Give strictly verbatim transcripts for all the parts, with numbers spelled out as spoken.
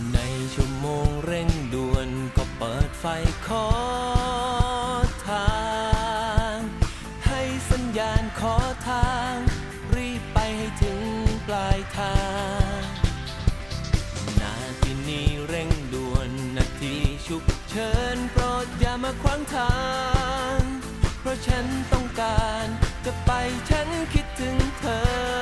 ในชั่วโมงเร่งด่วนก็เปิดไฟขอทางให้สัญญาณขอทางรีบไปให้ถึงปลายทางนาทีนี้เร่งด่วนนาทีฉุกเฉินโปรดอย่ามาขวางทางเพราะฉันต้องการจะไปฉันคิดถึงเธอ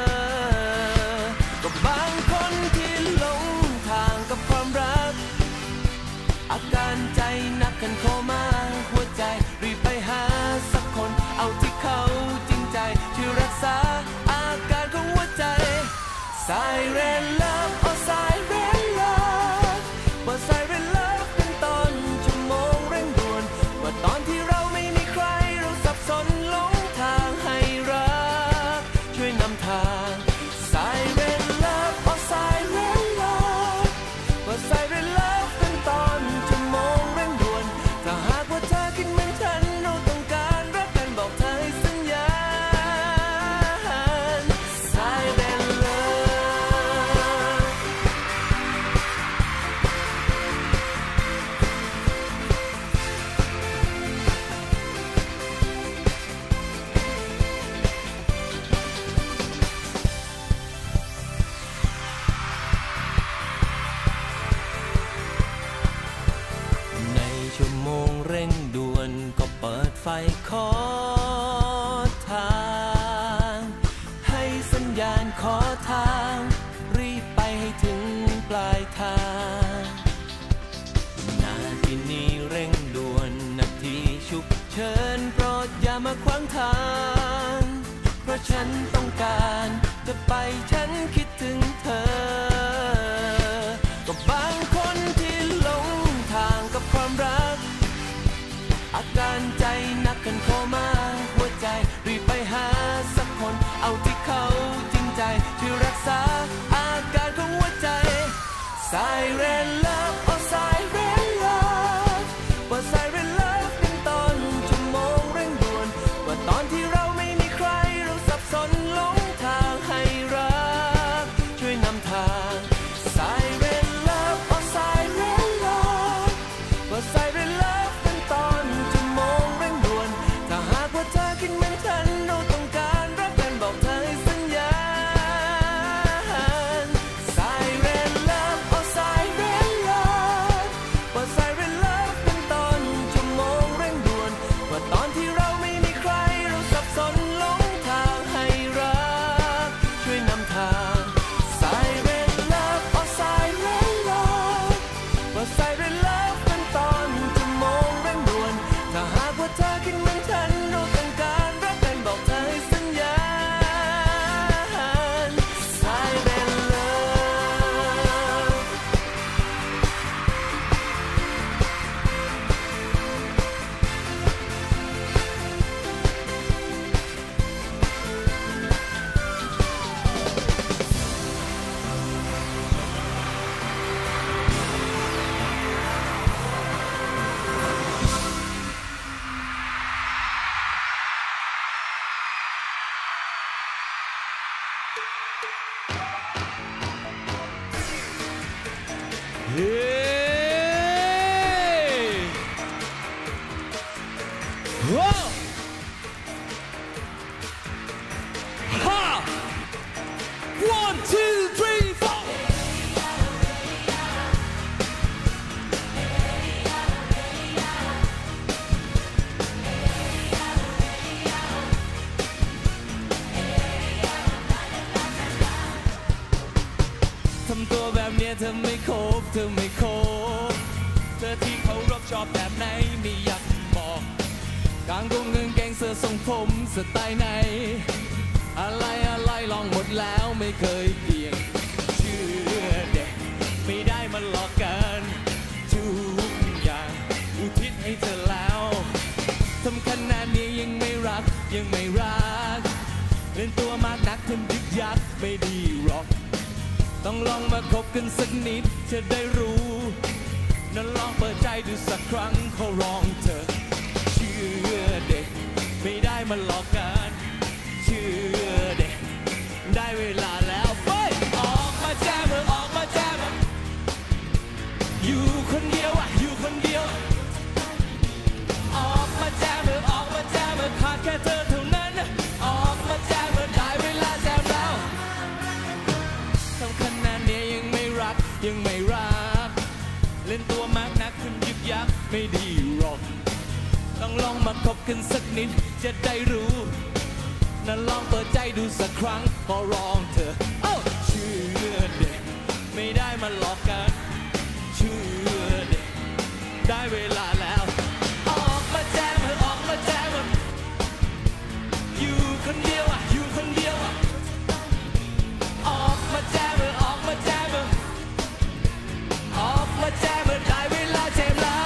ก็บางคนที่หลงทางกับความรักอาการใจหนักกันเข้ามาหัวใจรีบไปหาสักคนเอาที่เขาจริงใจช่วยรักษาอาการของหัวใจ Siren Love โอ้ Siren Love เปิด Siren Love เป็นตอนชั่วโมงเร่งด่วนว่าตอนที่เราไม่มีใครเราสับสนหลงทางให้รักช่วยนำทาง Siren Love โอ้ Siren Love เปิด Siren Love เป็นตอนชั่วโมงเร่งด่วนถ้าหากว่าเธอคิดเหมือนฉันเราต้องการรักกันบอกเธอให้สัญญาณ Siren Love ในชั่วโมงเร่งด่วนก็เปิดไฟขอทางให้สัญญาณขอทางรีบไปให้ถึงปลายทางนาทีนี้เร่งด่วนนาทีฉุกเฉินโปรดอย่ามาขวางทางเพราะฉันต้องการจะไปฉันคิดถึงเธอก็บางคนที่หลงทางกับความรักอาการใจหนักกันเข้ามาหัวใจรีบไปหาสักคนเอาที่เขาจริงใจช่วยรักษาอาการของหัวใจ Siren Love โอ้ Siren Love ว่า Siren Love เป็นตอนชั่วโมงเร่งด่วนว่าตอนที่เราไม่มีใครเราสับสนหลงทางให้รักช่วยนำทาง Siren Love โอ้ Siren Love ว่า Siren Love เป็นตอนชั่วโมงเร่งด่วนถ้าหากว่าเธอคิดเหมือนฉันเราต้องการรักกันบอกเธอให้สัญญาณ Siren Love โอ้ Siren Love ว่า Siren Love เป็นตอนชั่วโมงเร่งด่วนว่าตอนที่เราไม่มีใครเราสับสนหลงทางให้รักช่วยนำทาง Siren Love โอ้ Siren Love ว่า Siren Love เป็นตอนชั่วโมงเร่งด่วนถ้าหากว่าเธอคิดเหมือนฉันเราต้องการรักกันบอกเธอให้สัญญาณ Siren Love เฮ้ว้าวฮ่า one two three four ทำตัวแบบเนี้ยเธอไม่คบเธอไม่คบเธอที่เขารบชอบแบบไหนไม่อยากบอกกางกงเงินแกงเสื้อทรงผมสไตล์ไหนอะไรอะไรลองหมดแล้วไม่เคยเกี่ยงเชื่อเด็กไม่ได้มันหลอกกันทุกอย่างอุทิศให้เธอแล้วทำขนาดนี้ยังไม่รักยังไม่รักเล่นตัวมากนักทำยึกยักไม่ดีหรอกต้องลองมาคบกันสักนิดจะได้รู้นั่นลองเปิดใจดูสักครั้งขอร้องเธอเชื่อเด็กไม่ได้มาหลอกกันเชื่อเด็กได้เวลาแล้วไปออกมาแจมออกมาแจมยังไม่รักเล่นตัวมากนักคุณยึกยักไม่ดีหรอกต้องลองมาคบกันสักนิดจะได้รู้นั้นลองเปิดใจดูสักครั้งขอร้องเธอเอ้าเชื่อเด็กไม่ได้มาหลอกกันเชื่อเด็กได้เวลาแล้วออกมาแจมออกมาแจมอยู่คนเดียวอ่ะอยู่คนเดียวอ่ะออกมาแจมออกมาแจมออกมาแจมได้เวลาแจมแล้ว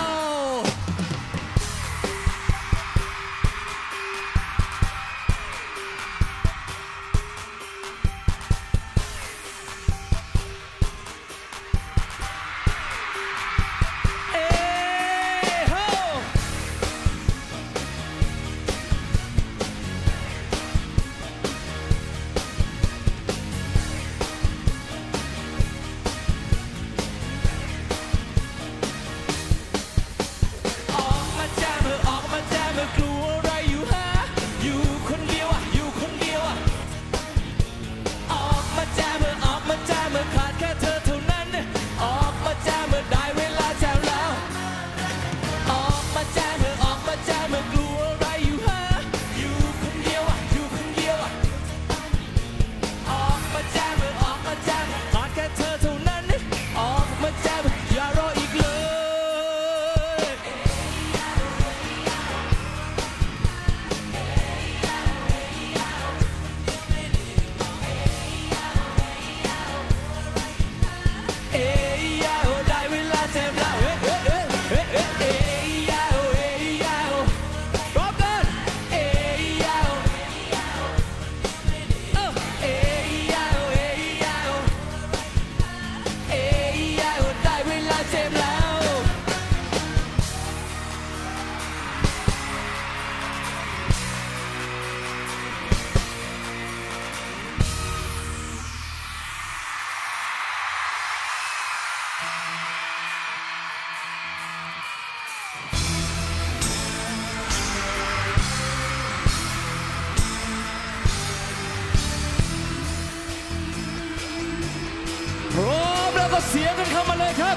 เสียงกันเข้ามาเลยครับ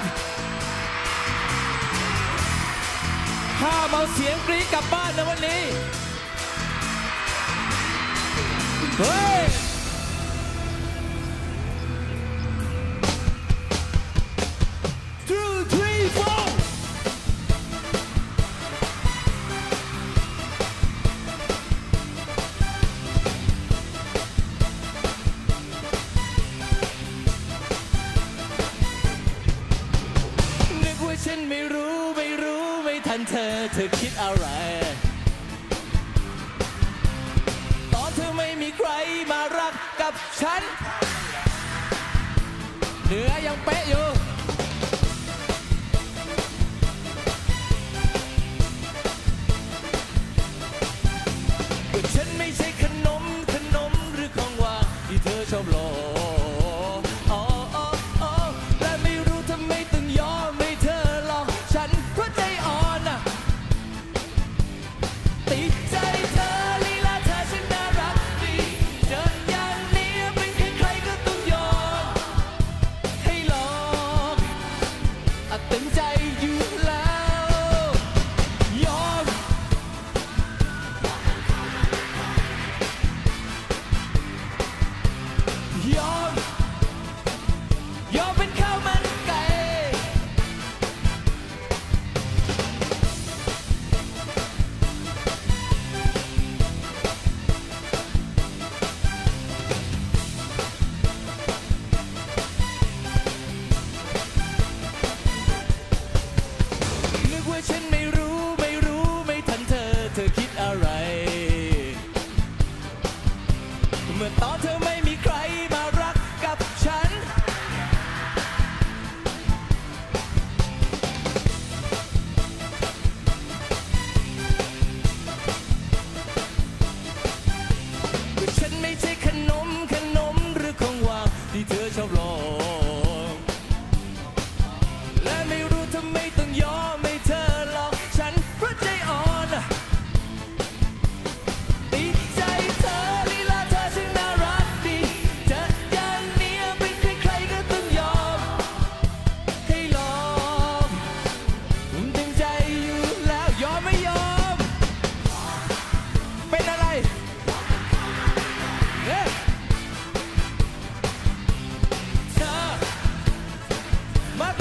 ห้ามเอาเสียงกรี๊ดกลับบ้านนะวันนี้เฮ้ยฉันไม่รู้ไม่รู้ไม่ทันเธอเธอคิดอะไรตอนเธอไม่มีใครมารักกับฉันเนื้อยังเป๊ะอยู่ฉันไม่ใช่ขนมขนมหรือของหวานที่เธอชอบหลอกเ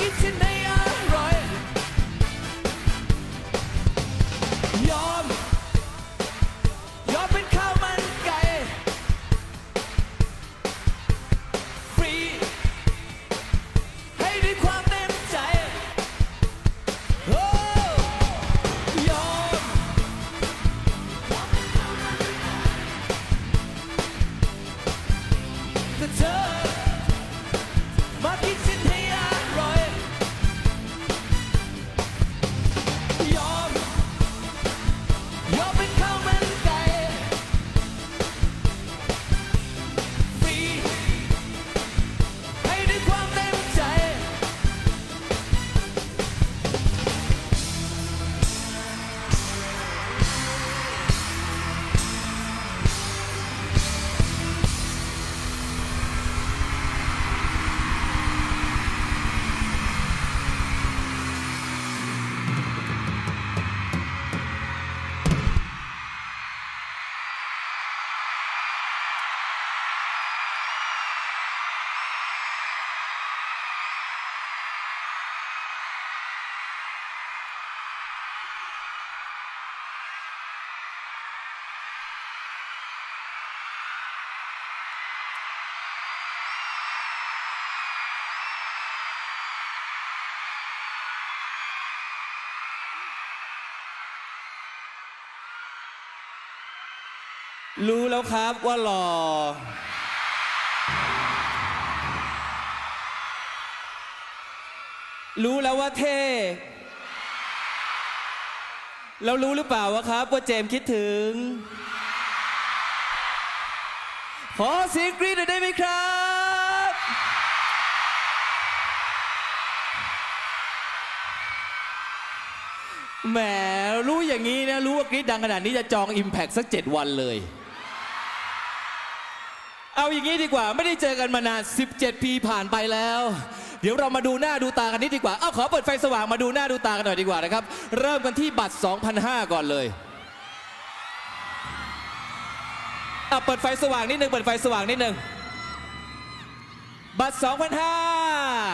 กินฉันให้อร่อยยอมยอมเป็นข้าวมันไก่ฟรีให้ด้วยความเต็มใจโอ้ยอมแต่เธอมากินฉันให้อร่อยยอมยอมเป็นข้าวมันไก่ฟรีให้ด้วยความเต็มใจรู้แล้วครับว่าหล่อรู้แล้วว่าเท่แล้วรู้หรือเปล่าวะครับว่าเจมส์คิดถึงขอเสียงกรี๊ดหน่อยได้ไหมครับแหมรู้อย่างนี้นะรู้ว่ากรี๊ดดังขนาดนี้จะจอง Impact สักเจ็ดวันเลยเอาอย่างนี้ดีกว่าไม่ได้เจอกันมานานสิบเจ็ดปีผ่านไปแล้วเดี๋ยวเรามาดูหน้าดูตากันนิดดีกว่าเอาขอเปิดไฟสว่างมาดูหน้าดูตากันหน่อยดีกว่านะครับเริ่มกันที่บัตร สองพันห้าร้อย ก่อนเลยเอาเปิดไฟสว่างนิดนึงเปิดไฟสว่างนิดนึงบัตร สองพันห้าร้อย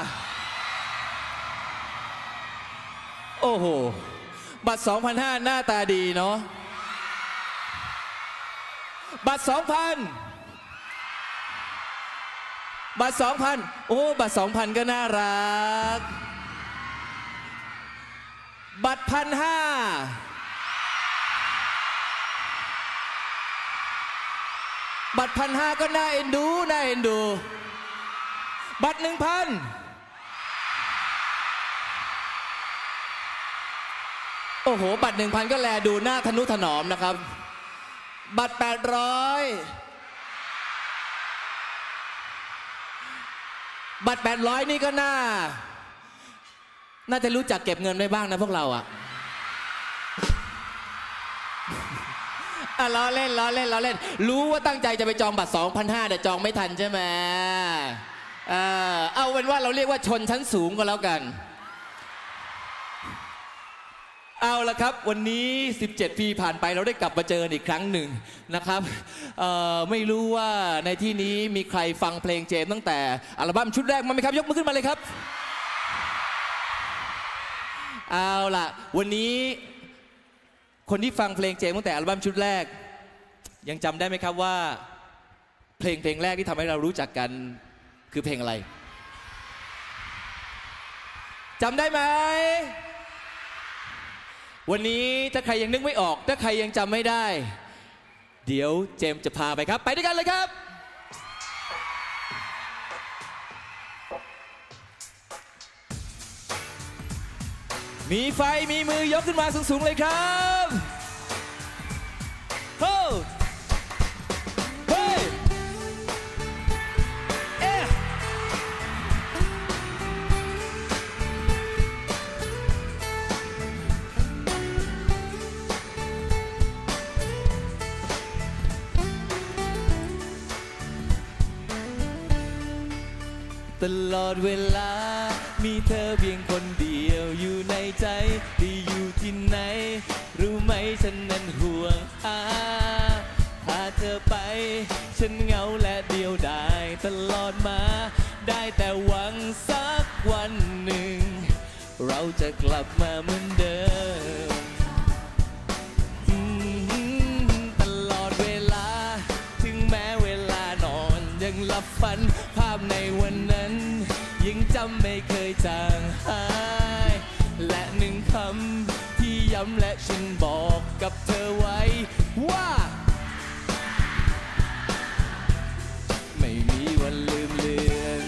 โอ้โหบัตร สองพันห้าร้อย หน้าตาดีเนาะบัตร สองพันบัตร สองพัน โอ้บัตร สองพัน ก็น่ารักบัตร หนึ่งพันห้าร้อย บัตร หนึ่งพันห้าร้อย ก็น่าเอ็นดูน่าเอ็นดูบัตร หนึ่งพัน โอ้โหบัตร หนึ่งพัน ก็แลดูหน้าทนุถนอมนะครับบัตร แปดร้อย บัตร แปดร้อย นี่ก็น่าน่าจะรู้จักเก็บเงินไว้บ้างนะพวกเราอะอ่ะล้อเล่นล้อเล่นล้อเล่นรู้ว่าตั้งใจจะไปจองบัตร สองพันห้าร้อย แต่จองไม่ทันใช่ไหมเออเอาเป็นว่าเราเรียกว่าชนชั้นสูงก็แล้วกันเอาละครับวันนี้สิบเจ็ดปีผ่านไปเราได้กลับมาเจออีกครั้งหนึ่งนะครับไม่รู้ว่าในที่นี้มีใครฟังเพลงเจมส์ตั้งแต่อัลบั้มชุดแรกมั้ยครับยกมือขึ้นมาเลยครับเอาล่ะวันนี้คนที่ฟังเพลงเจมส์ตั้งแต่อัลบั้มชุดแรกยังจำได้ไหมครับว่าเพลงเพลงแรกที่ทำให้เรารู้จักกันคือเพลงอะไรจำได้ไหมวันนี้ถ้าใครยังนึกไม่ออกถ้าใครยังจำไม่ได้เดี๋ยวเจมส์จะพาไปครับไปด้วยกันเลยครับมีไฟมีมือยกขึ้นมาสูงๆเลยครับโฮ้เฮ้ยเอ๊ะตลอดเวลามีเธอเพียงคนเดียวอยู่ในใจที่อยู่ที่ไหนรู้ไหมฉันนั้นห่วงอาถ้าเธอไปฉันเหงาและเดียวดายตลอดมาได้แต่หวังสักวันหนึ่งเราจะกลับมาเหมือนเดิมตลอดเวลาถึงแม้เวลานอนยังหลับฝันภาพในวันนั้นยังจำไม่เคยจางหายและหนึ่งคำที่ย้ำและฉันบอกกับเธอไว้ว่าไม่มีวันลืมเลือน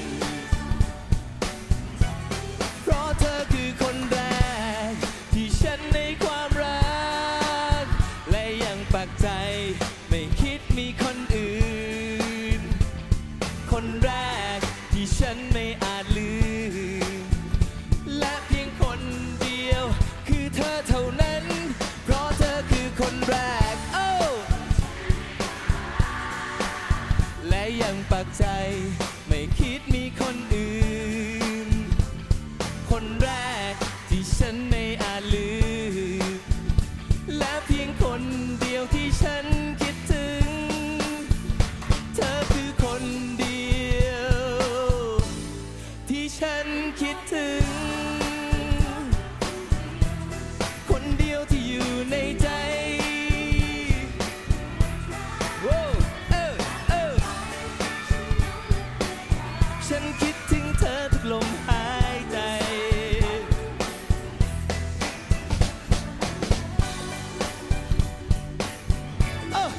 เพราะเธอคือคนแรกที่ฉันในความรักและยังปักใจไม่คิดมีคนอื่นคนแรกที่ฉันไม่อาจลืมและเพียงคนเดียวคือเธอเท่านั้นเพราะเธอคือคนแรกโอ้และยังปักใจไม่คิดมีคนอื่นคนแรกที่ฉันไม่อาจลืมและเพียงคนเดียวที่ฉันคิดถึงเธอคือคนเดียวที่ฉันคิดถึงคนเดียวที่อยู่ในใจโว้เออเออฉันคิดถึงเธอทุกลมหายใจโอ้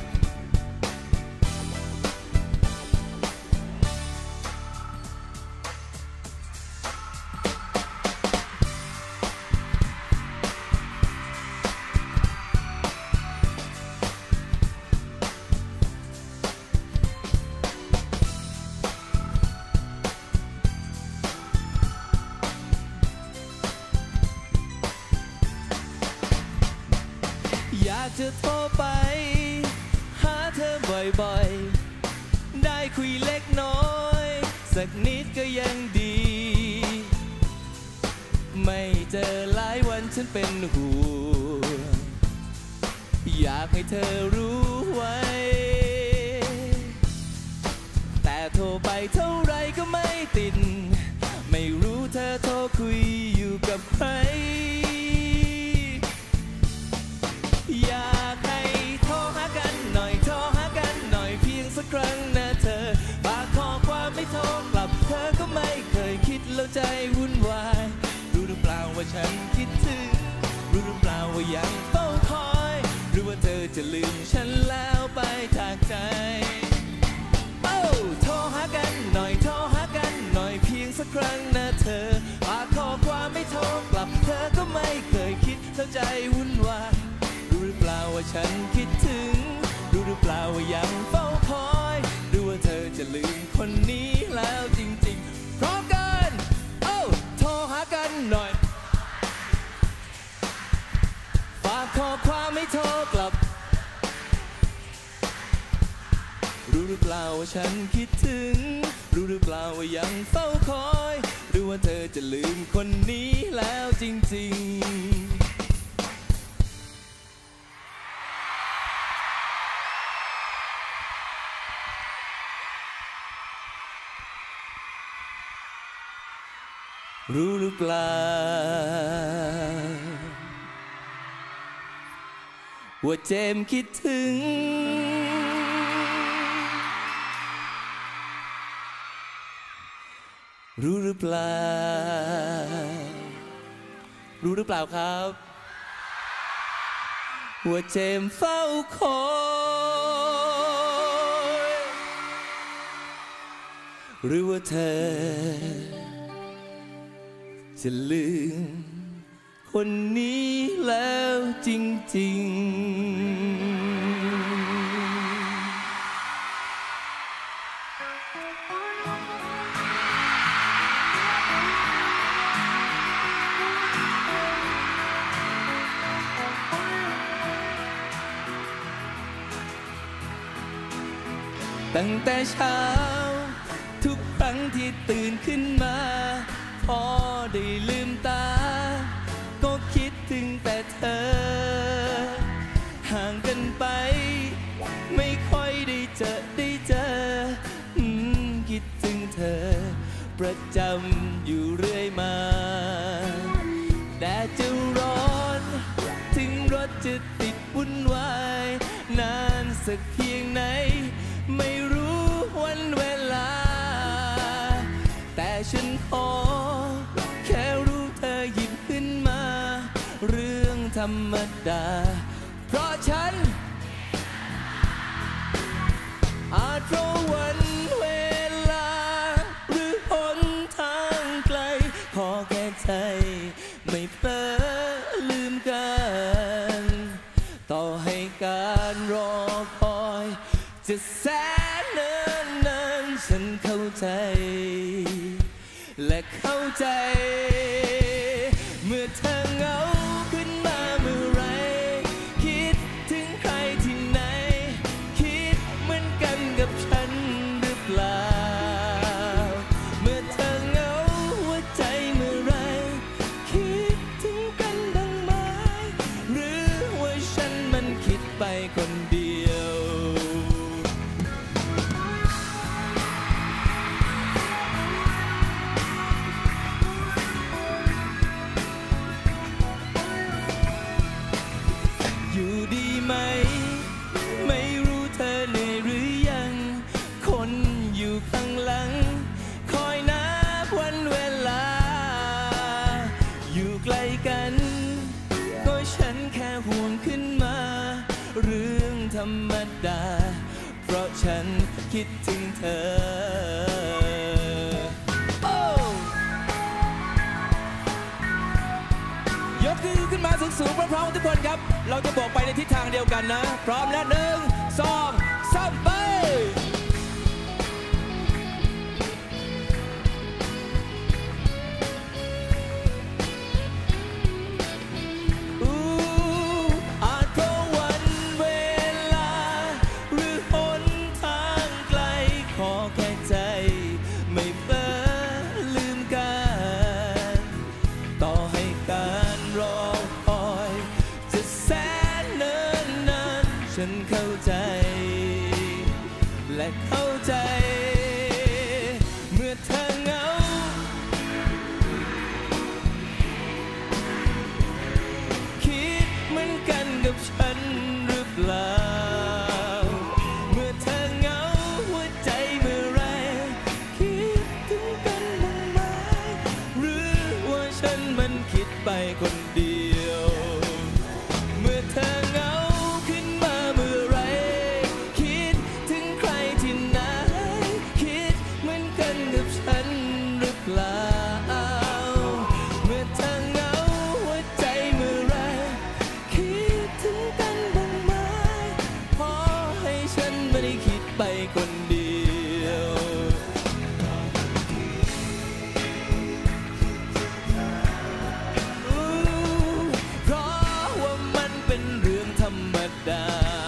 อยากจะโทรไปหาเธอบ่อยๆได้คุยเล็กน้อยสักนิดก็ยังดีไม่เจอหลายวันฉันเป็นห่วงอยากให้เธอรู้ไว้แต่โทรไปเท่าไรก็ไม่ติดไม่รู้เธอโทรคุยอยู่กับใครอยากให้โทรหากันหน่อยโทรหากันหน่อยเพียงสักครั้งนะเธอฝากข้อความไม่โทรกลับเธอก็ไม่เคยคิดแล้วใจวุ่นวายรู้หรือเปล่าว่าฉันคิดถึงรู้หรือเปล่าว่ายังเฝ้าคอยหรือว่าเธอจะลืมฉันแล้วไปจากใจโอ้โทรหากันหน่อยโทรหากันหน่อยเพียงสักครั้งนะเธอฝากข้อความไม่โทรกลับเธอก็ไม่เคยคิดแล้วใจวุ่นวายรู้หรือเปล่าว่าฉันคิดถึงรู้หรือเปล่าว่ายังเฝ้าคอยหรือว่าเธอจะลืมคนนี้แล้วจริงๆพร้อมกันโอ้โทรหากันหน่อยฝากข้อความไม่โทรกลับรู้หรือเปล่าว่าฉันคิดถึงรู้หรือเปล่าว่ายังเฝ้าคอยหรือว่าเธอจะลืมคนนี้แล้วจริงๆรู้หรือเปล่าว่าเจมคิดถึงรู้หรือเปล่ารู้หรือเปล่าครับว่าเจมเฝ้าคอยหรือว่าเธอจะลืมคนนี้แล้วจริงๆตั้งแต่เช้าทุกครั้งที่ตื่นขึ้นมาพอได้ลืมตาก็คิดถึงแต่เธอห่างกันไปไม่ค่อยได้เจอได้เจออืมคิดถึงเธอประจำอยู่เรื่อยมาสักเพียงไหนไม่รู้วันเวลาแต่ฉันขอแค่รู้เธอหยิบขึ้นมาเรื่องธรรมดาเพราะฉันอาจเพราะวันเวลาหรือหนทางไกลขอแค่ใจไม่เผลอลืมกันต่อให้การรอคอยจะแสนเนิ่นนานฉันเข้าใจและเข้าใจเมื่อเธอเหงาขึ้นมาเมื่อไรคิดถึงใครที่ไหนคิดเหมือนกันกับฉันหรือเปล่าเมื่อเธอเหงาหัวใจเมื่อไรคิดถึงกันบ้างไหมหรือว่าฉันมันคิดไปคนเดียวอยู่ดีไหมไม่รู้เธอเหนื่อยหรือยังคนอยู่ข้างหลังคอยนับวันเวลาอยู่ไกลกันก็ฉันแค่ห่วงขึ้นมาเรื่องธรรมดาเพราะฉันคิดถึงเธอยกมือขึ้นมาสูงๆพร้อมๆทุกคนครับเราจะบอกไปในทิศทางเดียวกันนะพร้อมแล้วหนึ่งสองสามไปอาจเพราะวันเวลาหรือหนทางไกลขอแค่ใจไม่เผลอลืมกันต่อให้การรอคอยจะแสนเนิ่นนานฉันเข้าใจและเข้าใจเมื่อเธอเหงาคิดเหมือนกันกับฉันหรือเปล่าเมื่อเธอเหงาหัวใจเมื่อไรคิดถึงกันบ้างไหมหรือว่าฉันมันคิดไปคนเดียวเมื่อเธอเหงาขึ้นมาเมื่อไรคิดถึงใครที่ไหนคิดเหมือนกันกับฉันหรือเปล่าเมื่อเธอเหงาหัวใจเมื่อไรคิดถึงกันบ้างไหมขอให้ฉันไม่ได้คิดไปคนเดียวเพราะว่ามันเป็นเรื่องธรรมดา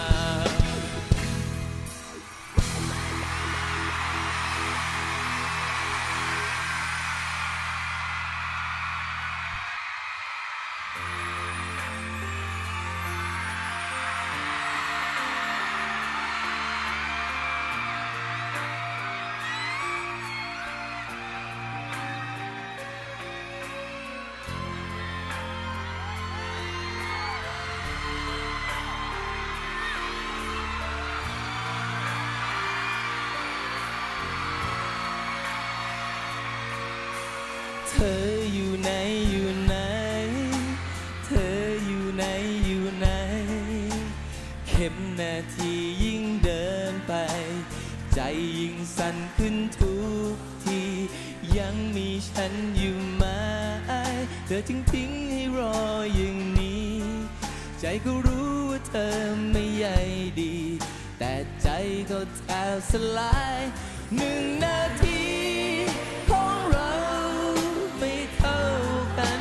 เธออยู่ไหนอยู่ไหนเธออยู่ไหนอยู่ไหนเข็มนาทียิ่งเดินไปใจยิ่งสั่นขึ้นทุกทียังมีฉันอยู่ไหมเธอจึงทิ้งให้รออย่างนี้ใจก็รู้ว่าเธอไม่ใยดีแต่ใจก็แทบสลายหนึ่งนาทีของเราไม่เท่ากัน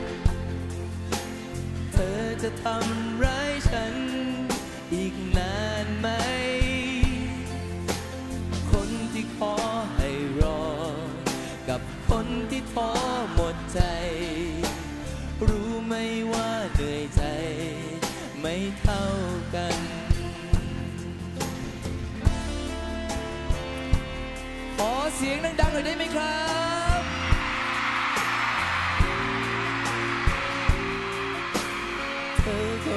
เธอจะทำร้ายฉันอีกนานไหมคนที่ขอให้รอกับคนที่ท้อหมดใจรู้ไหมว่าเหนื่อยใจไม่เท่ากันขอเสียงดังๆหน่อยได้ไหมครับเธอเข้า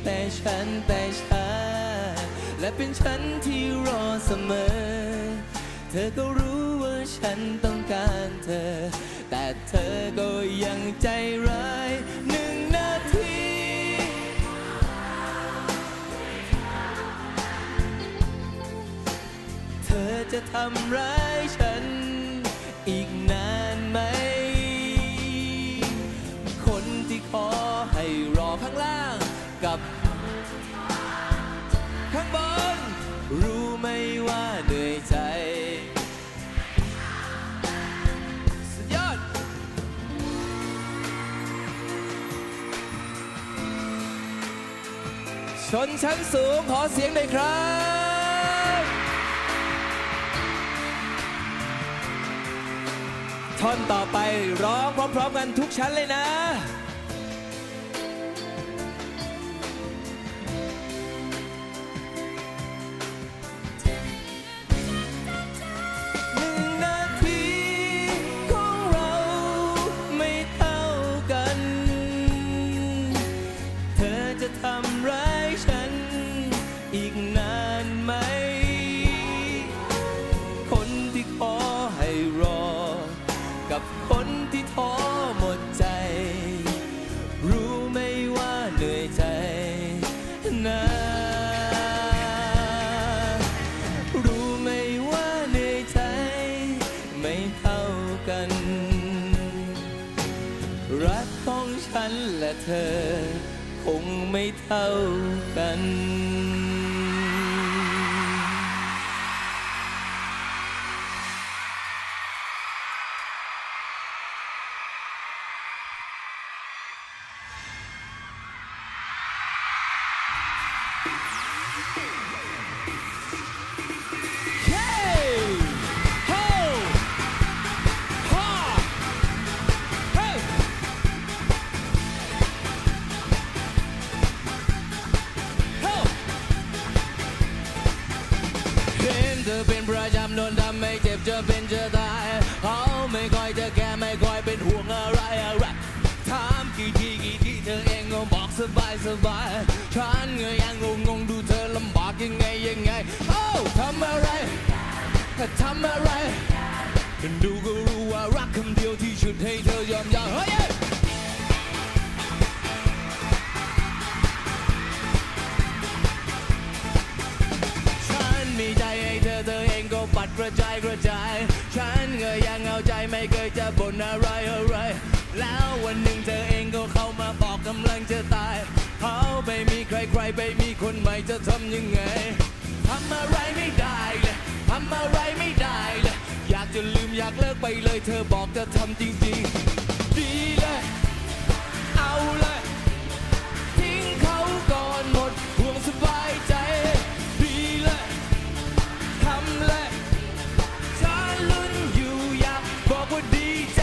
แต่ฉันแต่ฉันและเป็นฉันที่รอเสมอเธอก็รู้ว่าฉันต้องการเธอแต่เธอก็ยังใจร้ายหนึ่งนาทีเธอจะทำร้ายฉันอีกนานไหมคนที่ขอให้รอข้างล่างกับข้างบนรู้ไหมว่าเหนื่อยใจสุดยอดชนชั้นสูงขอเสียงหน่อยครับท่อนต่อไปร้องพร้อมๆกันทุกชั้นเลยนะทำร้ายฉันอีกนานไหมคนที่ขอให้รอกับคนที่ท้อหมดใจรู้ไหมว่าเหนื่อยใจนะรู้ไหมว่าเหนื่อยใจไม่เท่ากันรักของฉันและเธอคงไม่เท่ากันเธอเป็นประจำโดนทำให้เจ็บจะเป็นจะตายเขาไม่ค่อยจะแก้ไม่ค่อยเป็นห่วงอะไรอะไรถามกี่ทีกี่ทีเธอเองก็บอกสบายสบายฉันก็ยังงงงดูเธอลำบากยังไงยังไงโอ้ทำอะไรทำอะไรดูก็รู้ว่ารักคำเดียวที่ชุดให้เธอยอมยอมเฮ้ยมีใจให้เธอเธอเองก็ปัดกระจายกระจายฉันก็ยังเอาใจไม่เคยจะบ่นอะไรอะไรแล้ววันหนึ่งเธอเองก็เข้ามาบอกกำลังจะตายเขาไม่มีใครใครไปมีคนใหม่จะทำยังไงทำอะไรไม่ได้เลยทำอะไรไม่ได้เลยอยากจะลืมอยากเลิกไปเลยเธอบอกจะทำจริงๆดีเลยเอาเลยทิ้งเขาก่อนหมดห่วงสบายใจดีเลยทำเลยฉันลุ้นอยู่อยากบอกว่าดีใจ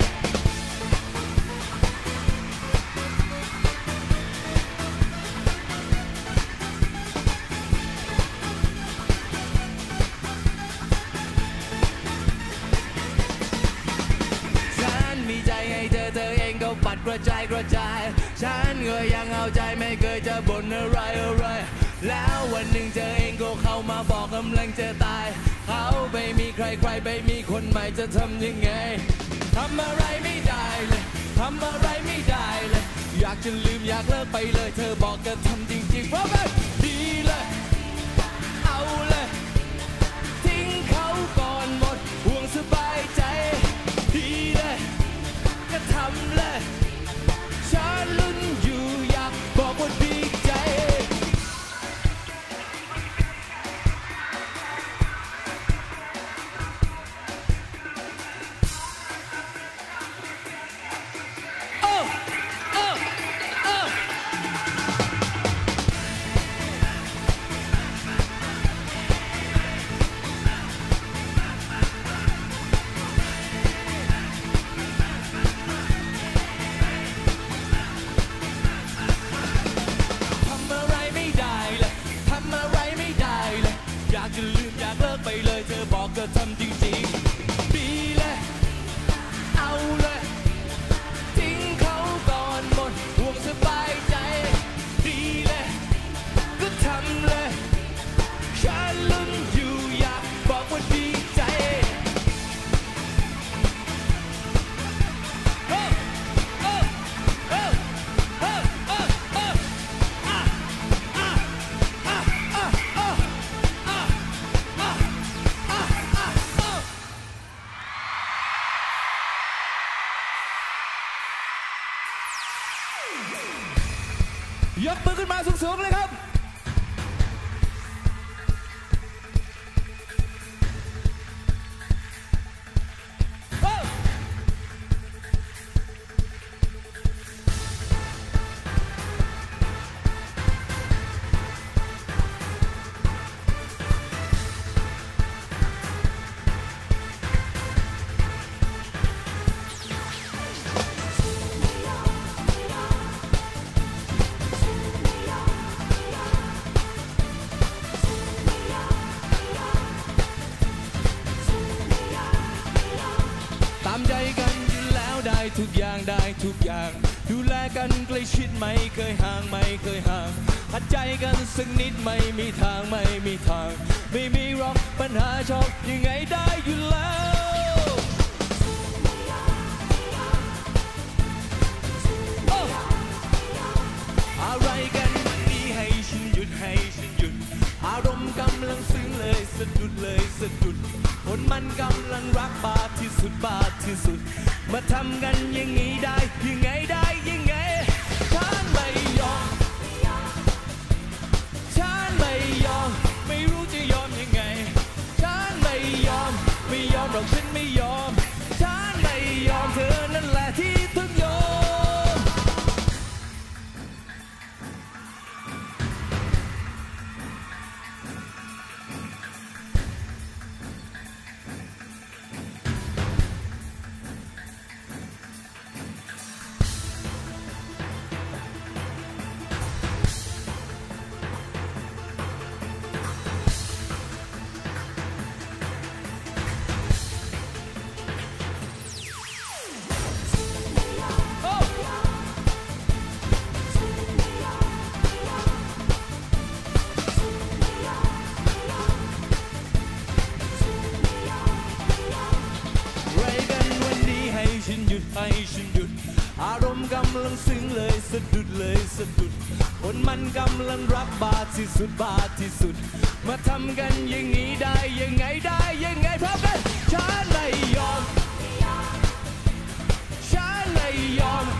ฉันมีใจให้เธอเธอเองก็ปัดกระจายกระจายฉันก็ยังเอาใจไม่เคยจะบ่นอะไรอะไรแล้ววันหนึ่งเธอเองก็เข้ามาบอกกำลังจะตายเขาไม่มีใครใครไม่มีคนใหม่จะทำยังไงทำอะไรไม่ได้เลยทำอะไรไม่ได้เลยอยากจะลืมอยากเลิกไปเลยเธอบอกจะทำจริงๆเพราะแบบดีเลยเอาเลยทิ้งเขาก่อนหมดห่วงสบายใจดีเลยก็ทำเลยฉันลุ้นอยู่อยากบอกว่าดีใจยกมือขึ้นมาสูงๆเลยครับทุกอย่างได้ทุกอย่างดูแลกันใกล้ชิดไม่เคยห่างไม่เคยห่างหัดใจกันสักนิดไม่มีทางไม่มีทางไม่มีหรอกปัญหาชอบยังไงได้อยู่แล้วอะไรกันวันนี้ให้ฉันหยุดให้ฉันหยุดอารมณ์กำลังซึ้งเลยสะดุดเลยสะดุดคนมันกำลังรักบาดที่สุดบาดที่สุดมาทำกันอย่างงี้ได้ยังไงได้ยังไงฉันไม่ยอมฉันไม่ยอมไม่รู้จะยอมยังไงฉันไม่ยอมไม่ยอมหรอกฉันไม่ยอมฉันไม่ยอมเธอนั่นแหละที่ต้องยอมให้ฉันหยุดอารมณ์กำลังซึ้งเลยสะดุดเลยสะดุดคนมันกำลังรักบาดที่สุดบาดที่สุดมาทำกันอย่างนี้ได้ยังไงได้ยังไงพร้อมกันฉันไม่ยอมฉันไม่ยอม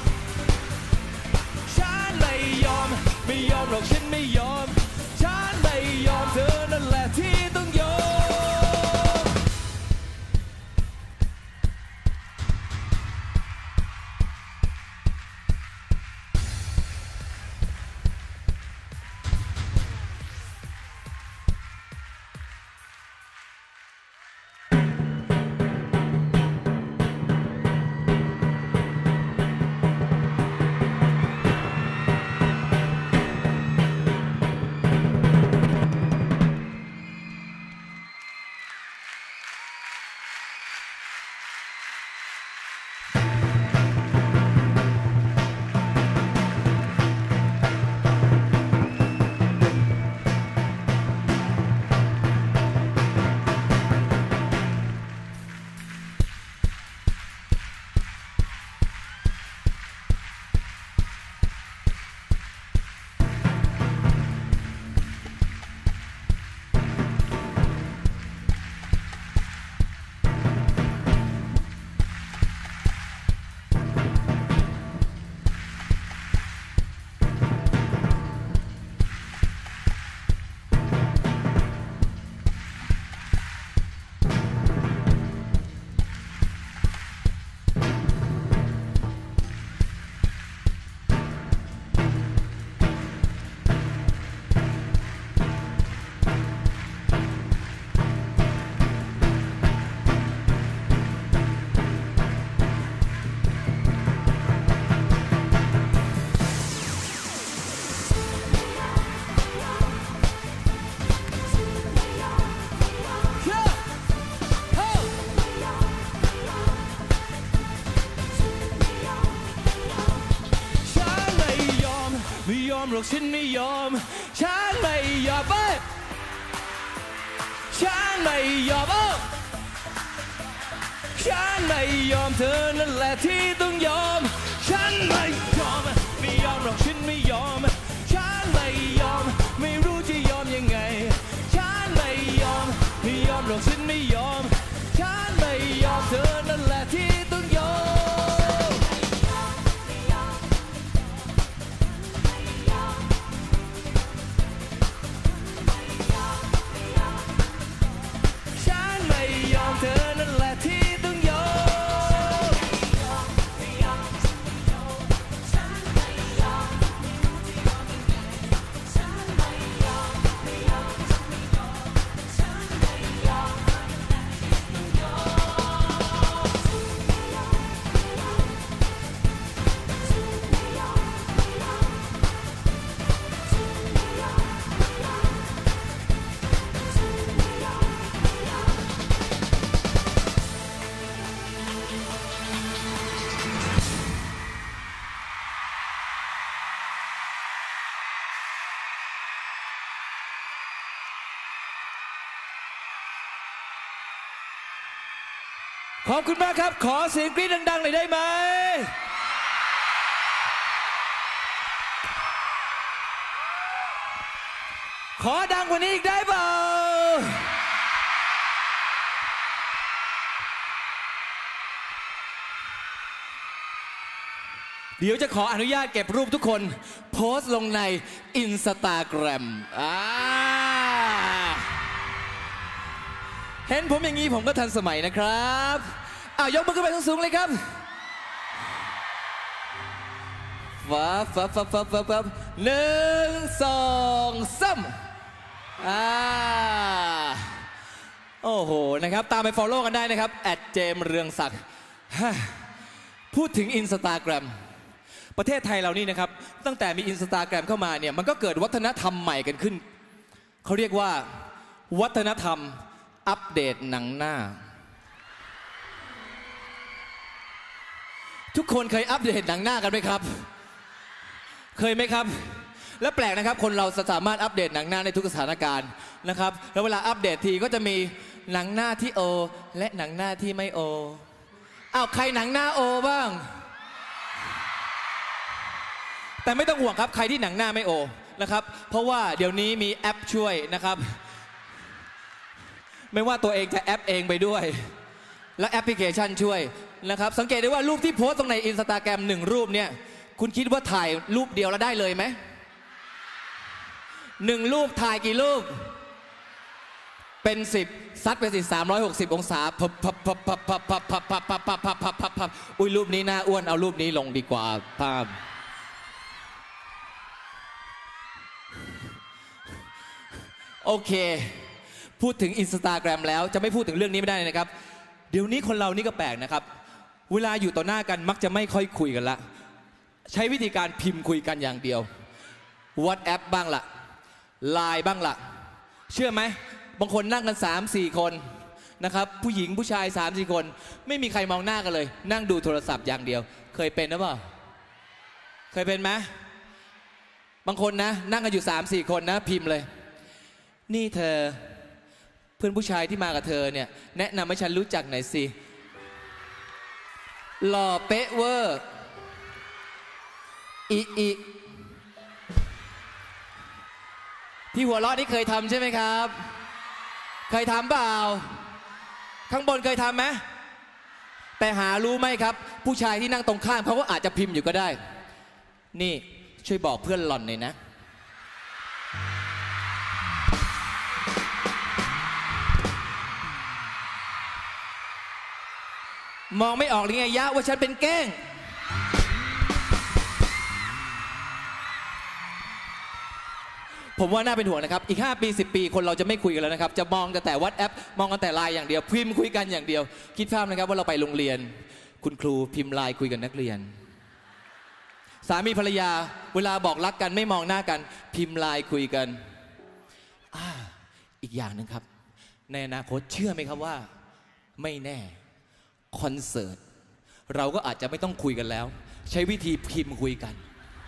ฉันไม่ยอมไม่ยอมหรอกฉันไม่ยอมฉันไม่ยอมเธอนั่นแหละที่ต้องยอมหรอกฉันไม่ยอมฉันไม่ยอมฉันไม่ยอมฉันไม่ยอมเธอนั่นแหละที่ต้องยอมฉันไม่ยอมไม่ยอมหรอกฉันไม่ยอมฉันไม่ยอมไม่รู้จะยอมยังไงฉันไม่ยอมไม่ยอมหรอกฉันไม่ยอมฉันไม่ยอมเธอนั่นแหละที่ต้องยอมขอบคุณมากครับขอเสียงกรี๊ดดังๆหน่อยได้ไหมขอดังกว่านี้อีกได้เปล่าเดี๋ยวจะขออนุญาตเก็บรูปทุกคนโพสต์ลงในอินสตาแกรมอ่าเห็นผมอย่างนี้ผมก็ทันสมัยนะครับอ้าวยกมือขึ้นไปสูงๆเลยครับฟ้าฟ้าฟ้าฟ้าฟ้าฟ้าหนึ่งสองสามอ่าโอ้โหนะครับตามไป follow กันได้นะครับแอดเจมเรืองศักดิ์พูดถึงอินสตาแกรมประเทศไทยเรานี่นะครับตั้งแต่มีอินสตาแกรมเข้ามาเนี่ยมันก็เกิดวัฒนธรรมใหม่กันขึ้นเขาเรียกว่าวัฒนธรรมอัปเดตหนังหน้าทุกคนเคยอัปเดตหนังหน้ากันไหมครับเคยไหมครับและแปลกนะครับคนเราสามารถอัปเดตหนังหน้าในทุกสถานการณ์นะครับแล้วเวลาอัปเดตทีก็จะมีหนังหน้าที่โอและหนังหน้าที่ไม่โออ้าวใครหนังหน้าโอบ้างแต่ไม่ต้องห่วงครับใครที่หนังหน้าไม่โอนะครับเพราะว่าเดี๋ยวนี้มีแอปช่วยนะครับไม่ว่าตัวเองจะแอปเองไปด้วยและแอปพลิเคชันช่วยนะครับสังเกตได้ว่ารูปที่โพสต์ตรงในอินสตาแกรมหนึ่งรูปเนี่ยคุณคิดว่าถ่ายรูปเดียวแล้วได้เลยไหมหนึ่งรูปถ่ายกี่รูปเป็นสิบซัดไปสิสามร้อยหกสิบองศาพับพับพับพับพับพับพับพับพับพับพับพับพับพับอุ้ยรูปนี้น่าอ้วนเอารูปนี้ลงดีกว่าภาพโอเคพูดถึงอินสตาแกรมแล้วจะไม่พูดถึงเรื่องนี้ไม่ได้นะครับเดี๋ยวนี้คนเรานี่ก็แปลกนะครับเวลาอยู่ต่อหน้ากันมักจะไม่ค่อยคุยกันละใช้วิธีการพิมพ์คุยกันอย่างเดียว WhatsApp บ้างละ ไลน์ บ้างละเชื่อไหมบางคนนั่งกัน สามสี่ คนนะครับผู้หญิงผู้ชาย สามสี่ คนไม่มีใครมองหน้ากันเลยนั่งดูโทรศัพท์อย่างเดียวเคยเป็นหรือเปล่าเคยเป็นไหมบางคนนะนั่งกันอยู่ สามสี่ คนนะพิมพ์เลยนี่เธอเพื่อนผู้ชายที่มากับเธอเนี่ยแนะนำให้ฉันรู้จักหน่อยสิหล่อเป๊ะเวอร์อีอีที่หัวเราะนี่เคยทำใช่ไหมครับเคยทำเปล่าข้างบนเคยทำไหมแต่หารู้ไหมครับผู้ชายที่นั่งตรงข้ามเขาก็อาจจะพิมพ์อยู่ก็ได้นี่ช่วยบอกเพื่อนหล่อนหน่อยนะมองไม่ออกหรือไงยะว่าฉันเป็นแกล้งผมว่าน่าเป็นห่วงนะครับอีกห้าปีสิบปีคนเราจะไม่คุยกันแล้วนะครับจะมองแต่ WhatsApp มองกันแต่ไลน์อย่างเดียวพิมพ์คุยกันอย่างเดียวคิดภาพนะครับว่าเราไปโรงเรียนคุณครูพิมพ์ไลน์คุยกับนักเรียนสามีภรรยาเวลาบอกรักกันไม่มองหน้ากันพิมพ์ไลน์คุยกันอ่าอีกอย่างหนึ่งครับในอนาคตเชื่อไหมครับว่าไม่แน่คอนเสิร์ตเราก็อาจจะไม่ต้องคุยกันแล้วใช้วิธีพิมพ์คุยกัน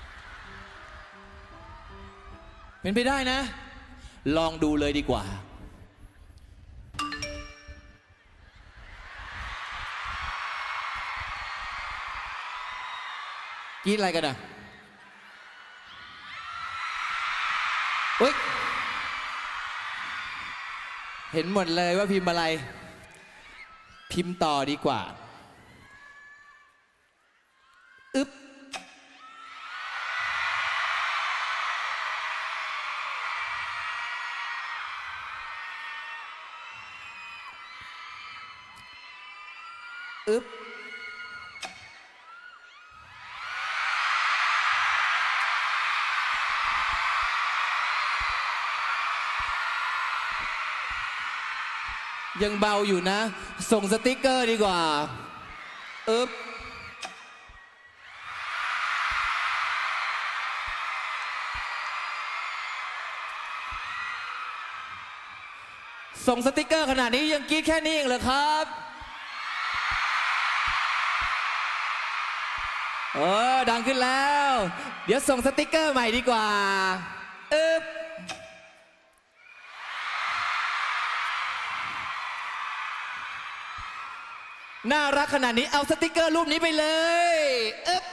เป็นไปได้นะลองดูเลยดีกว่ากินอะไรกันอ่ะเฮ้ยเห็นหมดเลยว่าพิมพ์อะไรพิมพ์ต่อดีกว่าอึ๊บอึ๊บยังเบาอยู่นะส่งสติ๊กเกอร์ดีกว่าอึ๊บส่งสติ๊กเกอร์ขนาดนี้ยังกรี๊ดแค่นี้เองเหรอครับเออดังขึ้นแล้วเดี๋ยวส่งสติ๊กเกอร์ใหม่ดีกว่าอึ๊บน่ารักขนาดนี้เอาสติกเกอร์รูปนี้ไปเลยเอ๊บ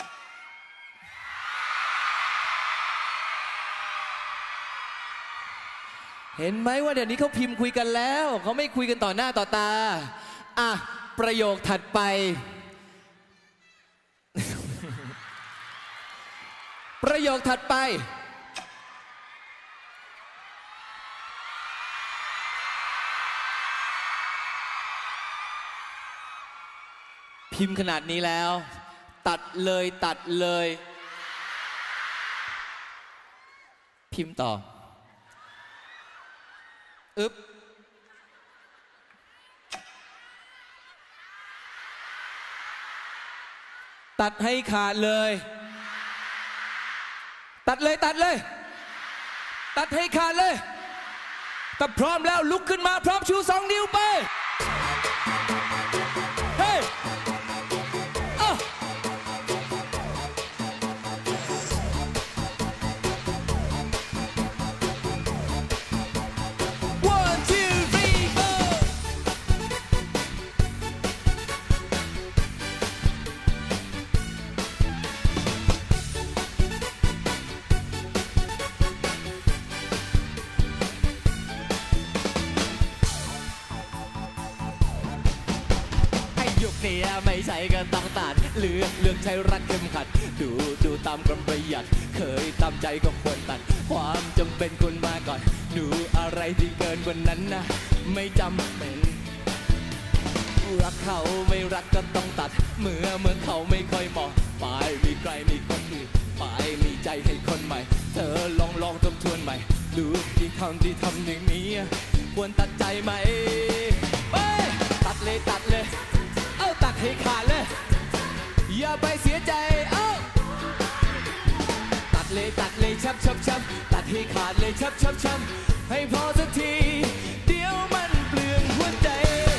เห็นไหมว่าเดี๋ยวนี้เขาพิมพ์คุยกันแล้วเขาไม่คุยกันต่อหน้าต่อตาอ่ะประโยคถัดไปประโยคถัดไปพิมพ์ขนาดนี้แล้วตัดเลยตัดเลยพิมพ์ต่ออึ๊บตัดให้ขาดเลยตัดเลยตัดเลยตัดให้ขาดเลยถ้าพร้อมแล้วลุกขึ้นมาพร้อมชูสองนิ้วไปเฮ้ยไม่ใช่ก็ต้องตัดเลือกเลือกใช้รัดเข้มขัดดูดูตามความประหยัดเคยตามใจก็ควรตัดความจำเป็นคุณมาก่อนดูอะไรที่เกินกว่านั้นนะไม่จำเป็นรักเขาไม่รักก็ต้องตัดเมื่อเมื่อเขาไม่ค่อยเหมาะไปมีใครมีคนอื่นไปมีใจให้คนใหม่เธอลองลองทบทวนใหม่ดูที่คำที่ทำอย่างนี้ควรตัดใจไหมตัดเลยตัดเลยเอาตัดให้ขาดเลยอย่าไปเสียใจเอาตัดเลยตัดเลยชับชับชับตัดให้ขาดเลยชับชับชับให้พอสักทีเดี๋ยวมันเปลืองหัวใจ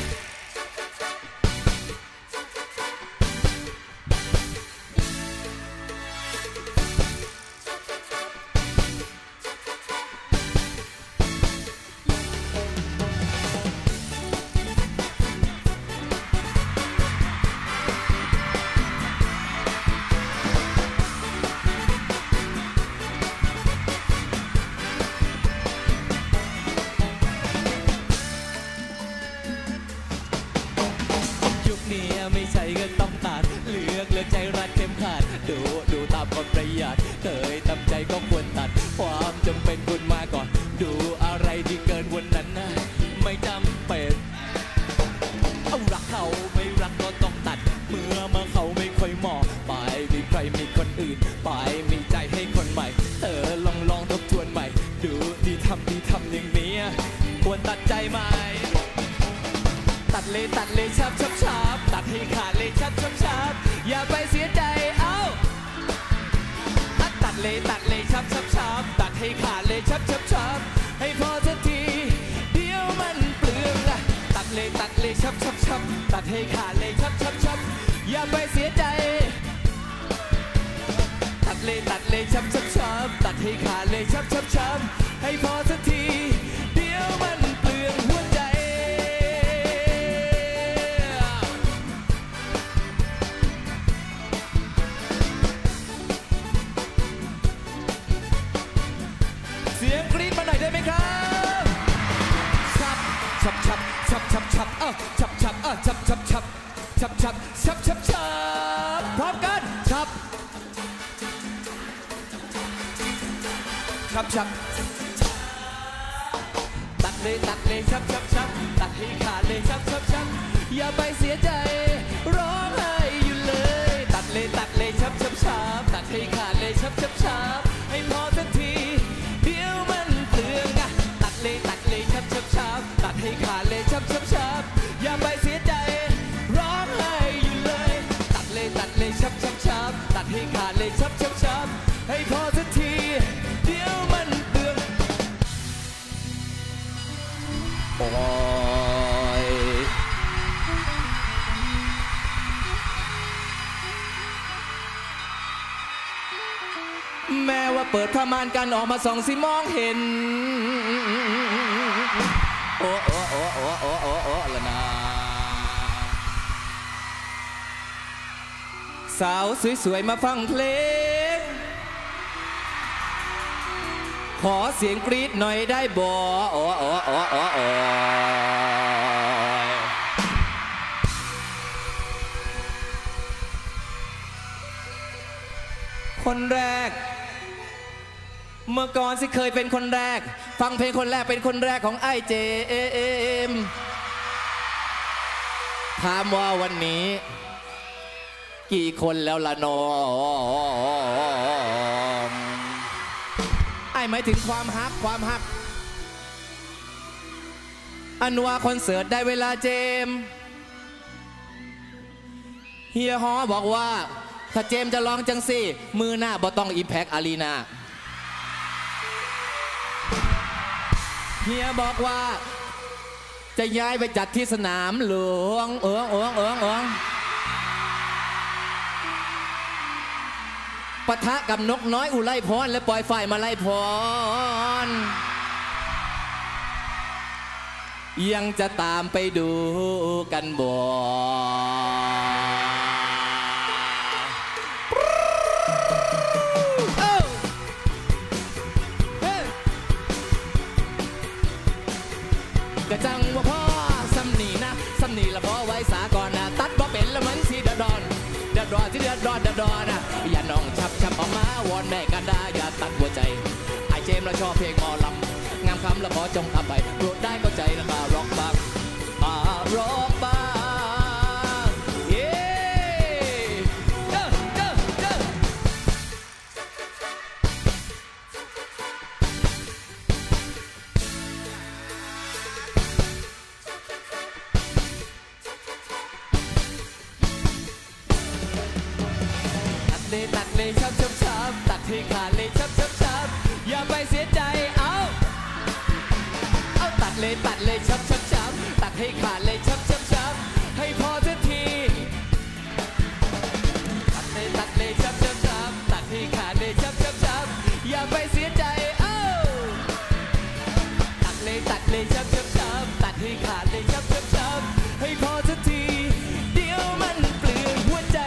ไม่ใช่ก็ต้องตัดเลือกเลือกใจรัดเข้มขัดดูดูตามความประหยัดเคยตามใจก็ควรตัดความจำเป็นคุณมาก่อนดูอะไรที่เกินวันนั้นนะไม่จำเป็นเอารักเขาไม่รักก็ต้องตัดเมื่อมาเขาไม่ค่อยเหมาะไปมีใครมีคนอื่นไปมีใจให้คนใหม่เธอลองลองทบทวนใหม่ดูที่ทำที่ทำอย่างนี้ควรตัดใจไหมตัดเลยตัดเลยชับชับชับตัดให้ขาดเลยชับชับชับอย่าไปเสียใจเอ้าตัดเลยตัดเลยชับชับชับตัดให้ขาดเลยชับชับชับให้พอสักทีเดี๋ยวมันเปลืองละตัดเลยตัดเลยชับชับชับตัดให้ขาดเลยชับชับชับอย่าไปเสียใจตัดเลยตัดเลยชับชับชับตัดให้ขาดเลยชับชับชับให้พอสักทีเดี๋ยวมันเปลืองหัวใจเสียงกรี๊ดมาหน่อยได้ไหมครับชับชับชับชับชับชับเอ้าชับชับเอ้าชับชับชับชับชับชับชับชับพร้อมกันชับชับชับตัดเลยตัดเลยชับชับชับตัดให้ขาดเลยชับชับชับอย่าไปเสียใจร้องไห้อยู่เลยตัดเลยตัดเลยชับชับชับตัดให้ขาดเลยชับชับชับให้พอสักทีเดี๋ยวมันเปลืองอะตัดเลยตัดเลยชับชับชับตัดให้ขาดเลยชับชับชับอย่าไปเสียใจร้องไห้อยู่เลยตัดเลยตัดเลยชับชับชับตัดให้ขาดเลยชับชับชับให้พอสักทีเดี๋ยวมันเปลืองโอ้ยแม้ว่าเปิดผ้าม่านกันออกมาส่องสิมองเห็นโอ้โอ้โอ้โอ้โอ้โอ้โอ้ละนะสาวสวยๆมาฟังเพลงขอเสียงกรี๊ดหน่อยได้บ่โอ้โอ้โอ้โอ้โอ้คนแรกเมื่อก่อนสิเคยเป็นคนแรกฟังเพลงคนแรกเป็นคนแรกของไอ้เจมถามว่าวันนี้กี่คนแล้วล่ะน้องไอ้หมายถึงความฮักความฮักอันว่าคอนเสิร์ตได้เวลาเจมเฮียฮอบอกว่าถ้าเจมจะร้องจังสิมือหน้าบ่ต้องอิมแพคอารีนาเฮียบอกว่าจะย้ายไปจัดที่สนามหลวงเอิงเอิงเอิงเอิงปะทะกับนกน้อยอุไลพรและปล่อยฝ่ายมาไล่พรยังจะตามไปดูกันบ่กระจังว่าพ่อซ้ำนีนะซ้ำนีละพ่อไว้สาก่อนนะตัดบ่เป็นละมันสีเดือดร้อนเดือดร้อนที่เดือดร้อนเดือดร้อนนะอย่าน้องชับชับออกมาวอนแม่กันดาอย่าตัดหัวใจไอเจมเราชอบเพลงหมอลำงามคำละพอจงทำไปโปรดได้เข้าใจแล้วมาร็อกบ้างมาร็อกบ้างเย้เด้อเด้อเด้อเลยตัดเลยชับชับชับตัดให้ขาดเลยชับชับชับอย่าไปเสียใจเอาเอาตัดเลยตัดเลยชับชับชับตัดให้ขาดเลยชับชับชับให้พอสักทีตัดเลยตัดเลยชับชับชับตัดให้ขาดเลยชับชับชับอย่าไปเสียใจเอาตัดเลยตัดเลยชับชับชับตัดให้ขาดเลยชับชับชับให้พอสักทีเดี๋ยวมันเปลือยหัวใจ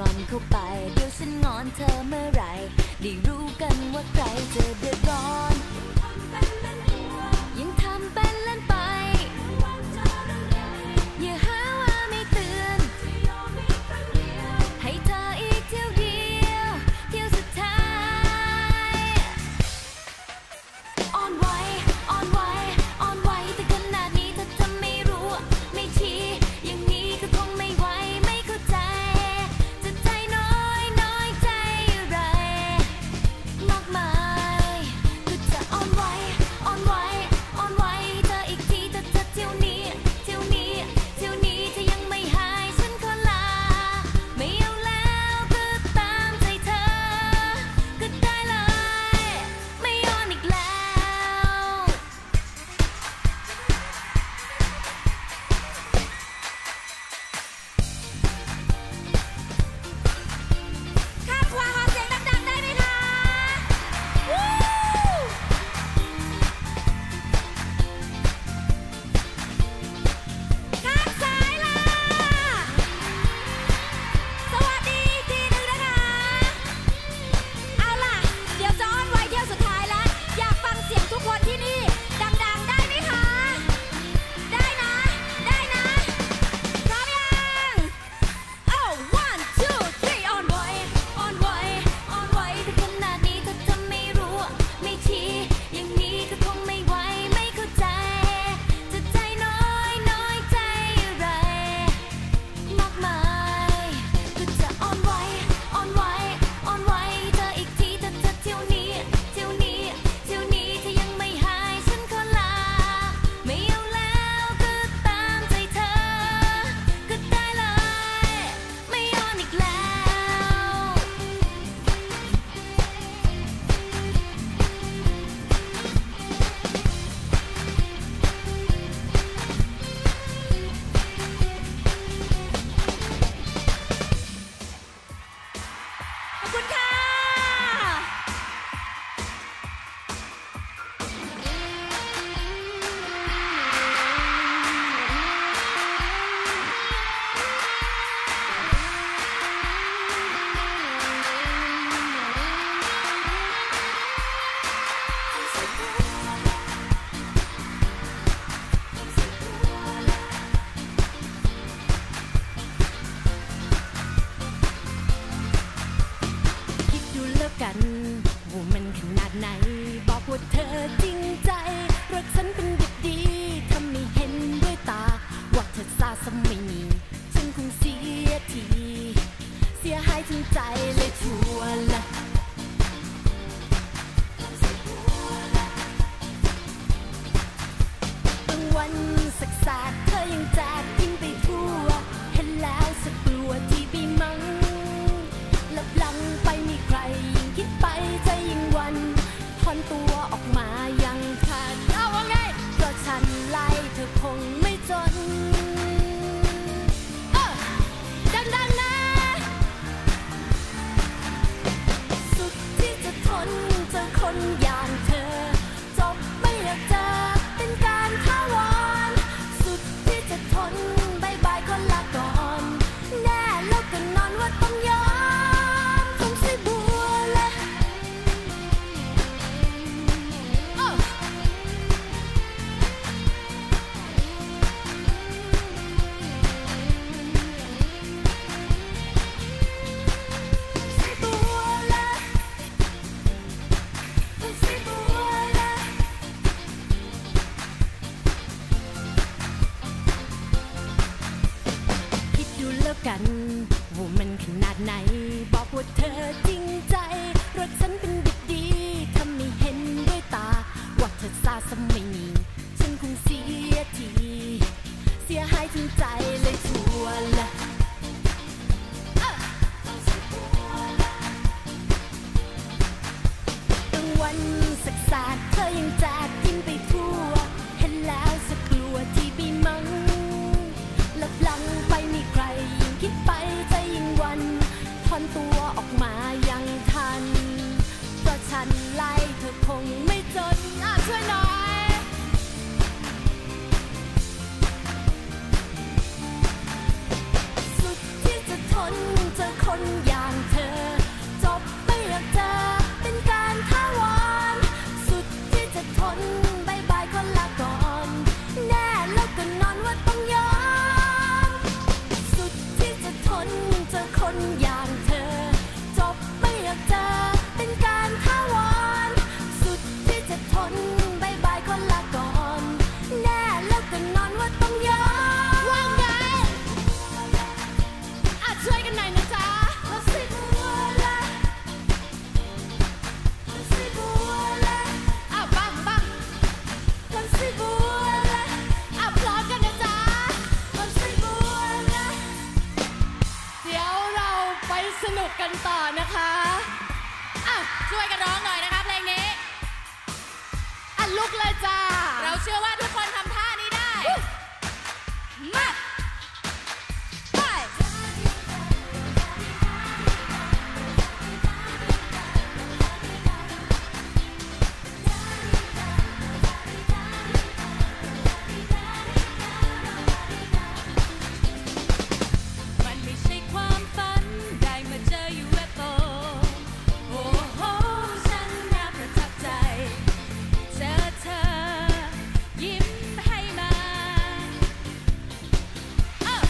อนเข้าไปเดี๋ยวฉันงอนเธอเมื่อไหร่ได้รู้กันว่าใครจะเดือดร้อนยังทำเป็นเล่นไปอย่าหาว่าไม่เตือนให้เธออีกเที่ยวเดียวเที่ยวสุดท้ายอ่อนไหวอ่อนไหวอ่อนไหวแต่ขนาดนี้ถ้าเธอไม่รู้ไม่ชี้อย่างนี้ก็คงไม่ไหวไม่เข้าใจจะใจน้อยน้อยใจอะไรมากมายก็จะอ่อนไหวอ่อนไหวอ่อนไหวเธออีกทีแต่เธอเที่ยวนี้เที่ยวนี้เที่ยวนี้ถ้ายังไม่หายฉันขอลาไม่เอาแล้วก็ตามใจเธอก็ได้เลยไม่ย้อนอีกแล้วข้างขวาขอเสียงดังๆได้ไหมคะวู้ข้างซ้ายล่ะสวัสดีอีกทีหนึ่งนะคะเอาล่ะเดี๋ยวจะอ้อนไว้เที่ยวสุดท้ายแล้วอยากฟังเสียงทุกคนที่นี่ดังๆได้ไหมคะได้นะได้นะพร้อมยังโอ้ one two three อ่อนไหวอ่อนไหวอ่อนไหวแต่ขนาดนี้ถ้าเธอไม่รู้ไม่ชี้อย่างนี้ก็คงไม่ไหวไม่เข้าใจจะใจน้อยน้อยใจอะไรมากมายก็จะอ่อนไหวอ่อนไหวอ่อนไหวเธออีกทีแต่เธอเที่ยวนี้เที่ยวนี้เที่ยวนี้ถ้ายังไม่หายฉันขอลาไม่เอาแล้วก็ตามใจเธอก็ได้เลยไม่ย้อนอีกแล้วขอบคุณค่ะคิดดูแล้วกันว่ามันขนาดไหนบอกว่าเธอจริงใจรักฉันเป็นเด็กดีทำไม่เห็นด้วยตาว่าเธอซาสมัยนี้ฉันคงเสียทีเสียหายทั้งใจเลยชัวร์ละบางวันสักสาดเธอยังแจกกินไปทั่วเห็นแล้วสักกลัวที่บีมังลับหลังไปมีใครยิ่งคิดไปใจยิ่งหวันถอนตัวออกมายังขาดเอาว่าไงเพราะฉันไล่เธอคงไม่จนเออดังๆนะสุดที่จะทนเจอคนอย่างเธอจบไม่อยากเจอเป็นการท้าวรสุดที่จะทนบายบายคนละก่อนแน่แล้วก็นอนว่าต้องยอมคงใส่บัวและโอ้ใส่บัวและต้องใส่บัวและคิดดูแล้วกันว่ามันขนาดไหนบอกว่าเธอจริงใจรักฉันเป็นเด็กดีทำไม่เห็นด้วยตาว่าเธอซาสมัยนี้ฉันคงเสียทีเสียหายทั้งใจเลยชัวร์ละเอ้อบางวันสักสาดเธอยังแจกกินไปทั่วเห็นแล้วสักกลัวที่บีมังลับหลังไปมีใครยิ่งคิดไปใจยิ่งหวันถคนอย่างเธอจบไม่อยากเจอเป็นการท้าวรสุดที่จะทนบายบายคนละก่อนแน่แล้วก็นอนว่าต้องยอมสุดที่จะทนเจอคนอย่างเธอจบไม่อยากเจอเป็นการท้าวรสุดที่จะทนบายบายคนละก่อนแน่แล้วก็นอนว่าต้องยอมว่าไงอ่ะช่วยกันหน่อยนะจ๊ะเราสิบัวละเราสิบัวละอ่ะบังบังเราสิบัวละอ่ะพร้อมกันนะจ๊ะเราสิบัวละเดี๋ยวเราไปสนุกกันต่อนะคะอ่ะช่วยกันร้องหน่อยนะคะเพลงนี้อ่ะลุกเลยจ้าเราเชื่อว่าทุกคนทำท่านี้ได้มาไปมันไม่ใช่ความฝันได้มาเจอ ยู เอฟ โอ โอ้โหฉันน่าประทับใจเจอเธอยิ้มให้มาเอ้า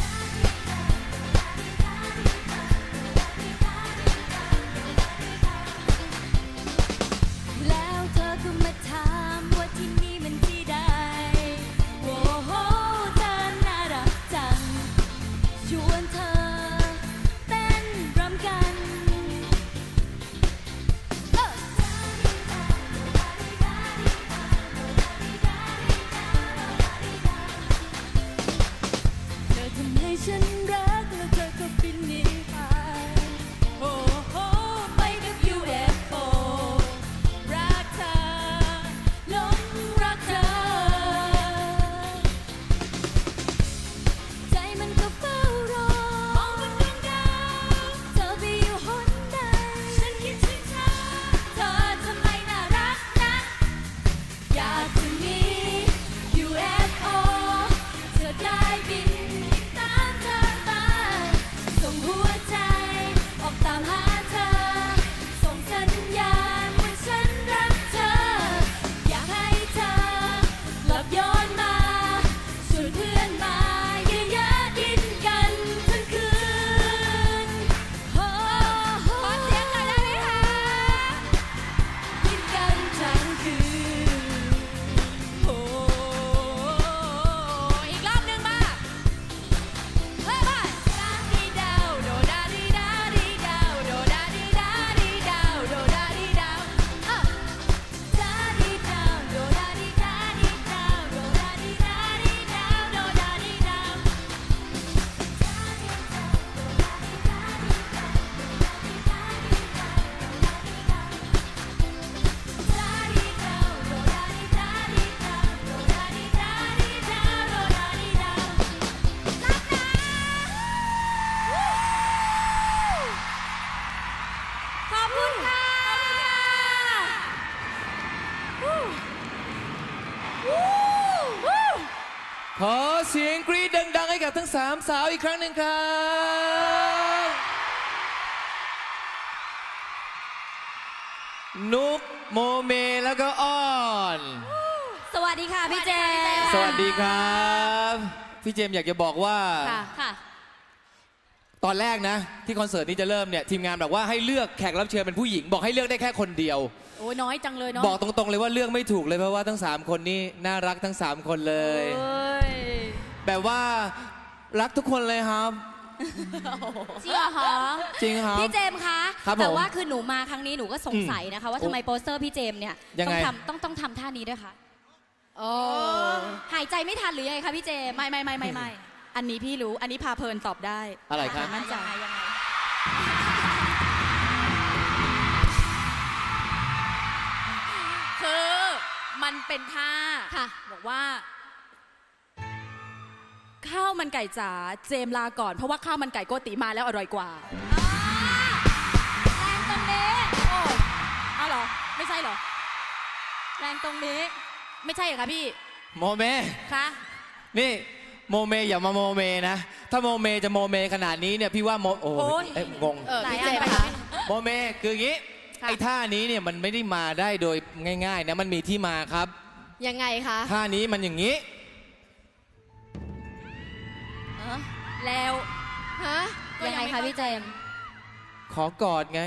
แล้วเธอก็มาถามว่าที่นี่มันที่ใดโอ้โหเธอน่ารักจังชวนเธอเต้นรำกันเอ้อเธอทำให้ฉันรักแล้วเธอก็บินหนีไปโอ้โหไปกับ ยู เอฟ โอ รักเธอหลงรักเธอใจมันก็เฝ้ารอมองบนดวงดาวเธอไปอยู่หนใดฉันคิดถึงเธอเธอทำไมน่ารักนะอยากจะมี ยู เอฟ โอ เธอได้บินตามเธอไปส่งหัวใจออกตามหาเธอส่งสัญญาณว่าฉันรักเธออยากให้เธอกลับย้อนมาชวนเพื่อนมาเยอะๆกินกันทั้งคืนโอ้โหขอเสียงหน่อยได้ไหมคะกินกันทั้งคืนโอ้อีกรอบหนึ่งมาเฮ้ยไปดาดีดาวโดดาดีดาดีดาวโดดาดีดาดีดาวโดดาดีดาวเอ้าดาดีดาวโดดาดีดาดีดาวโดดาดีดาดีดาวโดดาดีดาวขอบคุณค่ะวู้วู้ขอเสียงกรี๊ดดังๆให้กับทั้งสามสาวอีกครั้งหนึ่งครับนุกโมเมแล้วก็อ้อนสวัสดีค่ะพี่เจมส์สวัสดีครับพี่เจมส์อยากจะบอกว่าค่ะค่ะตอนแรกนะที่คอนเสิร์ตนี้จะเริ่มเนี่ยทีมงานบอกว่าให้เลือกแขกรับเชิญเป็นผู้หญิงบอกให้เลือกได้แค่คนเดียวโอ้ยน้อยจังเลยเนาะบอกตรงๆเลยว่าเลือกไม่ถูกเลยเพราะว่าทั้งสามคนนี้น่ารักทั้งสามคนเลยเอ้ยแบบว่ารักทุกคนเลยครับจริงเหรอคะจริงครับพี่เจมส์คะครับผมแต่ว่าคือหนูมาครั้งนี้หนูก็สงสัยนะคะว่าทำไมโปสเตอร์พี่เจมส์เนี่ยยังต้อไงงทำต้องต้องทำท่านี้ด้วยคะโอ้หายใจไม่ทันหรือยังไงคะพี่เจมส์ไม่ไม่ไม่ไม่ไม่อันนี้พี่รู้ อันนี้พาเพลินตอบได้อะไรครับมั่นใจยังไงคือมันเป็นท่าค่ะบอกว่า ข้าวมันไก่จ๋าเจมส์ลาก่อนเพราะว่าข้าวมันไก่โกติมาแล้วอร่อยกว่าแรงตรงนี้โอ้เอาเหรอ ไม่ใช่เหรอแรงตรงนี้ไม่ใช่เหรอคะพี่โมเมคะนี่โมเมอย่ามาโมเมนะถ้าโมเมจะโมเมขนาดนี้เนี่ยพี่ว่าโมโอ้ยงงพี่เจมส์คะโมเมคืออย่างนี้ไอ้ท่านี้เนี่ยมันไม่ได้มาได้โดยง่ายๆนะมันมีที่มาครับยังไงคะท่านี้มันอย่างนี้แล้วฮะยังไงคะพี่เจมส์ขอกอดไง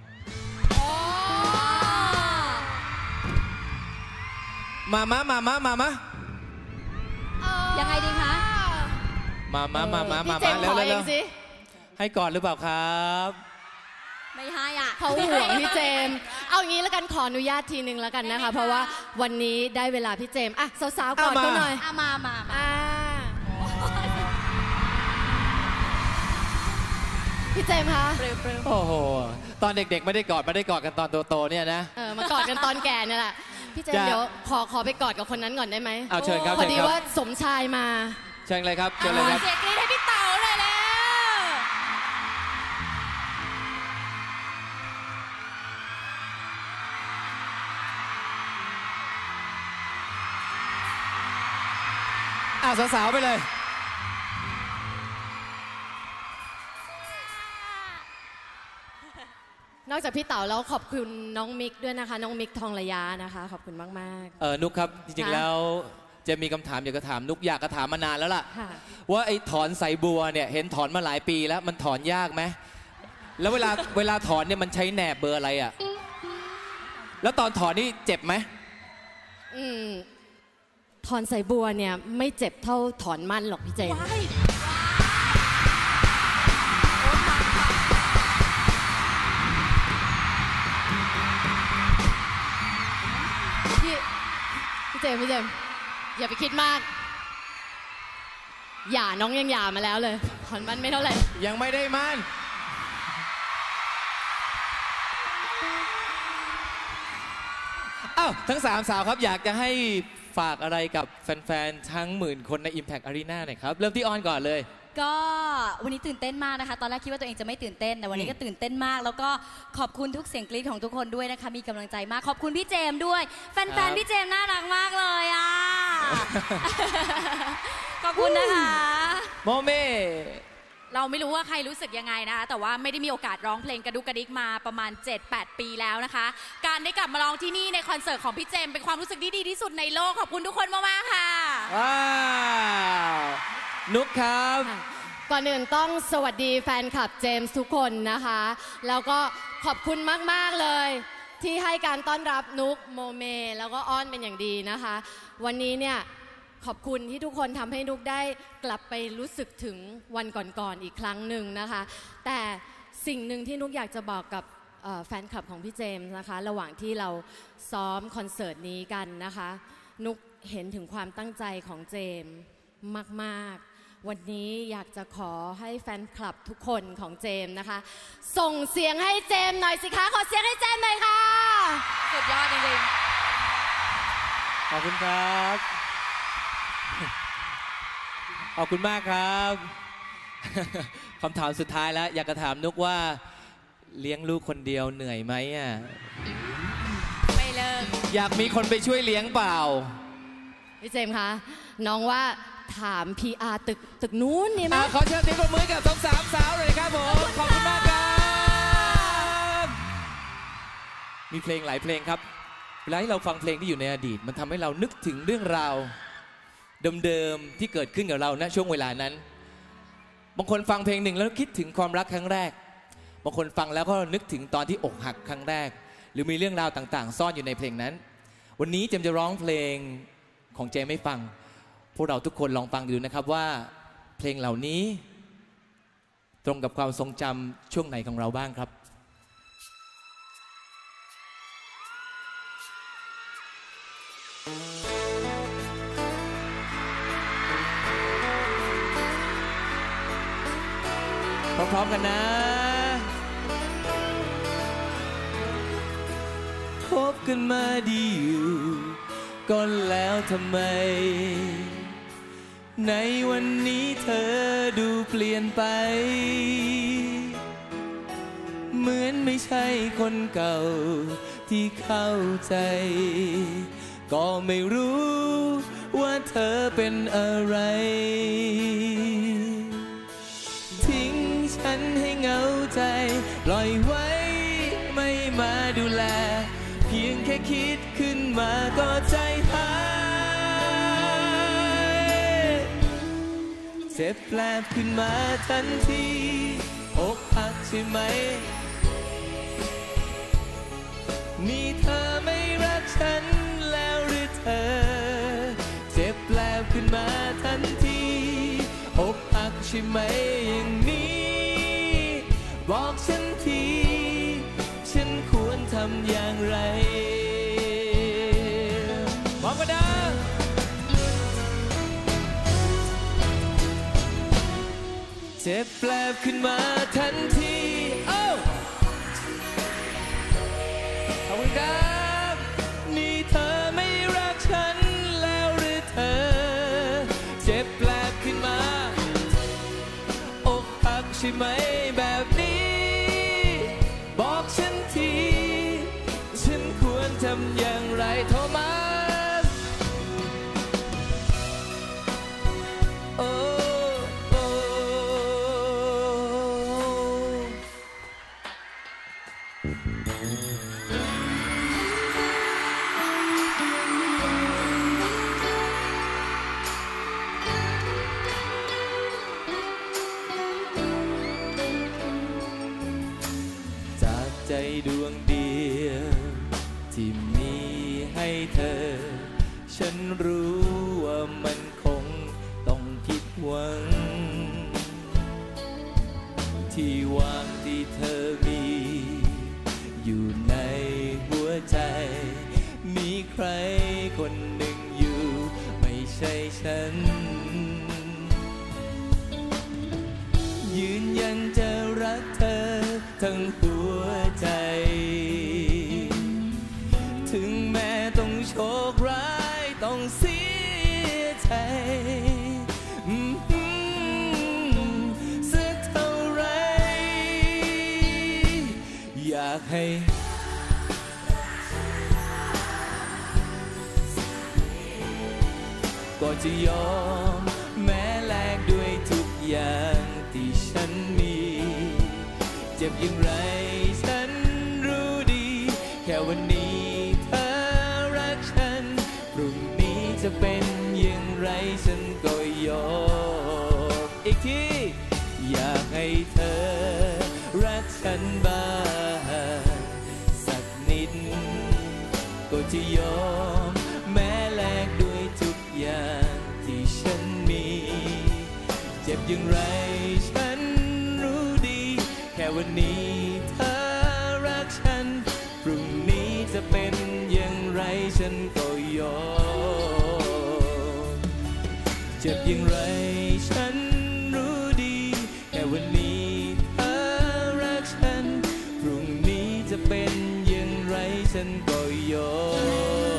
มามามามามามายังไงดีคะมามามามามามาแล้วแล้วให้กอดหรือเปล่าครับไม่ให้อ่ะเขาห่วงพี่เจมส์เอาอย่างนี้แล้วกันขออนุญาตทีนึงแล้วกันนะคะเพราะว่าวันนี้ได้เวลาพี่เจมส์อ่ะสาวๆกอดเขาหน่อยมามามาพี่เจมส์คะโอ้โหตอนเด็กๆไม่ได้กอดไม่ได้กอดกันตอนโตๆเนี่ยนะเออมากอดกันตอนแก่เนี่ยแหละพี่เจมส์เดี๋ยวขอขอไปกอดกับคนนั้นก่อนได้ไหมเอาเชิญครับพอดีว่าสมชายมาเชิญเลยครับเชิญเลยครับเสียงกรี๊ดให้พี่เต๋าเลยแล้วอ้าวสาวๆไปเลยนอกจากพี่เต๋าแล้วขอบคุณน้องมิกด้วยนะคะน้องมิกทองระยะนะคะขอบคุณมากๆเออนุกครับจริงๆแล้วจะมีคำถามอยากจะถามนุกอยากจะถามมานานแล้วล่ะว่าไอ้ถอนสายบัวเนี่ยเห็นถอนมาหลายปีแล้วมันถอนยากไหมแล้วเวลาเวลาถอนเนี่ยมันใช้แหนบเบอร์อะไรอ่ะแล้วตอนถอนนี่เจ็บไหมอืมถอนสายบัวเนี่ยไม่เจ็บเท่าถอนมันหรอกพี่เจมพี่เจมพี่เจมอย่าไปคิดมากหย่าน้องยังหย่ามาแล้วเลยถอนมันไม่เท่าไหร่ยังไม่ได้มันอ้าวทั้งสามสาวครับอยากจะให้ฝากอะไรกับแฟนๆทั้งหมื่นคนใน Impact Arena หน่อยครับเริ่มที่ออนก่อนเลยก็วันนี้ตื่นเต้นมากนะคะตอนแรกคิดว่าตัวเองจะไม่ตื่นเต้นแต่วันนี้ก็ตื่นเต้นมากแล้วก็ขอบคุณทุกเสียงกรี๊ดของทุกคนด้วยนะคะมีกำลังใจมากขอบคุณพี่เจมด้วยแฟนๆพี่เจมน่ารักมากเลยอ่ะขอบคุณนะคะโมเม่เราไม่รู้ว่าใครรู้สึกยังไงนะคะแต่ว่าไม่ได้มีโอกาสร้องเพลงกระดุกกระดิกมาประมาณ เจ็ดแปด ปีแล้วนะคะการได้กลับมาร้องที่นี่ในคอนเสิร์ตของพี่เจมเป็นความรู้สึกที่ดีที่สุดในโลกขอบคุณทุกคนมากๆค่ะว้าวนุกครับก่อนอื่นต้องสวัสดีแฟนคลับเจมส์ทุกคนนะคะแล้วก็ขอบคุณมากๆเลยที่ให้การต้อนรับนุกโมเมแล้วก็อ้อนเป็นอย่างดีนะคะวันนี้เนี่ยขอบคุณที่ทุกคนทำให้นุกได้กลับไปรู้สึกถึงวันก่อนๆอีกครั้งหนึ่งนะคะแต่สิ่งหนึ่งที่นุกอยากจะบอกกับแฟนคลับของพี่เจมส์นะคะระหว่างที่เราซ้อมคอนเสิร์ตนี้กันนะคะนุกเห็นถึงความตั้งใจของเจมส์มากๆวันนี้อยากจะขอให้แฟนคลับทุกคนของเจมส์นะคะส่งเสียงให้เจมส์หน่อยสิคะขอเสียงให้เจมส์หน่อยค่ะสุดยอดจริงๆขอบคุณครับขอบคุณมากครับคำถามสุดท้ายแล้วอยากจะถามนุกว่าเลี้ยงลูกคนเดียวเหนื่อยไหมอ่ะไม่เลิกอยากมีคนไปช่วยเลี้ยงเปล่าพี่เจมส์คะน้องว่าถาม พี อาร์ ตึกตึกนู้นนี่ไหมขอเชิญทีมปรบมือกับสองสามสาวเลยครับผมขอบคุณมากครับมีเพลงหลายเพลงครับเวลาที่เราฟังเพลงที่อยู่ในอดีตมันทำให้เรานึกถึงเรื่องราวเดิมๆที่เกิดขึ้นกับเราณช่วงเวลานั้นบางคนฟังเพลงหนึ่งแล้วคิดถึงความรักครั้งแรกบางคนฟังแล้วก็นึกถึงตอนที่อกหักครั้งแรกหรือมีเรื่องราวต่างๆซ่อนอยู่ในเพลงนั้นวันนี้เจมจะร้องเพลงของเจมให้ฟังพวกเราทุกคนลองฟังดูนะครับว่าเพลงเหล่านี้ตรงกับความทรงจำช่วงไหนของเราบ้างครับพร้อมๆกันนะคบกันมาดีอยู่ก่อนแล้วทำไมในวันนี้เธอดูเปลี่ยนไปเหมือนไม่ใช่คนเก่าที่เข้าใจก็ไม่รู้ว่าเธอเป็นอะไรทิ้งฉันให้เหงาใจปล่อยไว้ไม่มาดูแลเพียงแค่คิดขึ้นมาก็ใจหายเจ็บแปลบขึ้นมาทันทีอกหักใช่ไหมนี่เธอไม่รักฉันแล้วหรือเธอเจ็บแปลบขึ้นมาทันทีอกหักใช่ไหมอย่างนี้บอกฉันทีฉันควรทำอย่างไรบอกมาดังเจ็บแปลบขึ้นมาทันทีโอ้ขอบคุณครับนี่เธอไม่รักฉันแล้วหรือเธอเจ็บแปลบขึ้นมาอกหักใช่ไหมแบบนี้บอกฉันทีฉันควรทำอย่างไรโทมัสโอ้โอ้จากใจดวงเดียวที่มีให้เธอฉันรู้ว่ามันคงต้องผิดหวังที่ว่างที่เธอมีอยู่ในหัวใจมีใครคนหนึ่งอยู่ไม่ใช่ฉันยืนยันจะรักเธอทั้งหัวใจถึงแม้ต้องโชคร้ายต้องเสียใจสักเท่าไรอยากให้ก็จะยอมแม้แลกด้วยทุกอย่างที่ฉันมีเจ็บอย่างไรฉันรู้ดีแค่วันนี้เธอรักฉันพรุ่งนี้จะเป็นอย่างไรฉันก็ยอมอีกทีอยากให้เธอรักฉันบ้างสักนิดก็จะยอมแม้แลกด้วยทุกอย่างที่ฉันมีเจ็บอย่างไรฉันรู้ดีแค่วันนี้เธอรักฉันพรุ่งนี้จะเป็นอย่างไรฉันก็ยอมเจ็บอย่างไรฉันรู้ดีแค่วันนี้เธอรักฉันพรุ่งนี้จะเป็นอย่างไรฉันก็ยอม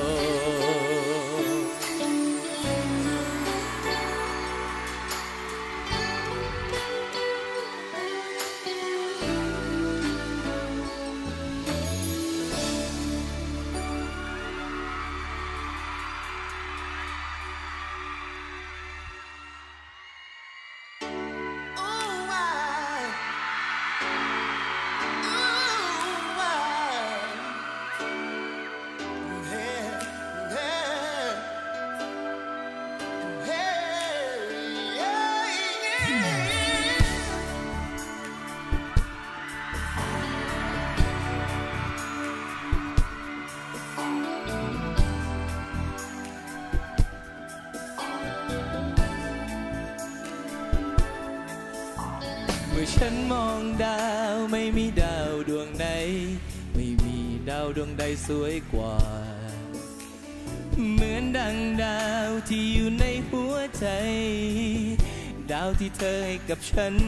ฉันมองดาวไม่มีดาวดวงไหนไม่มีดาวดวงใดสวยกว่าเหมือนดังดาวที่อยู่ในหัวใจดาวที่เธอให้กับฉัน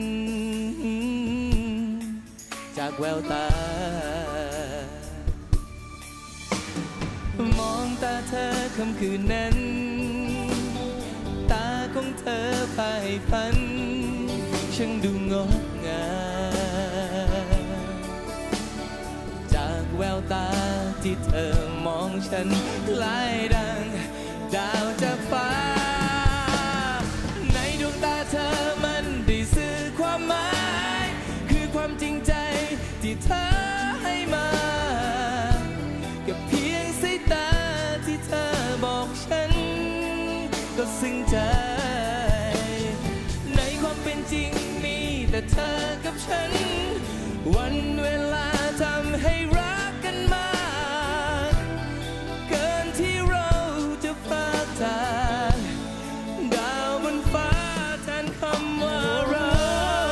จากแววตามองตาเธอค่ำคืนนั้นตาของเธอพายพันช่างดูงดงามจากแววตาที่เธอมองฉันคล้ายดังดาวจากฟ้าในดวงตาเธอมันได้สื่อความหมายคือความจริงใจที่เธอให้มากับเพียงสายตาที่เธอบอกฉันก็ซึ้งใจในความเป็นจริงมีแต่เธอกับฉันวันเวลาทำให้รักกันมากเกินที่เราจะพาจากดาวบนฟ้าแทนคำว่ารัก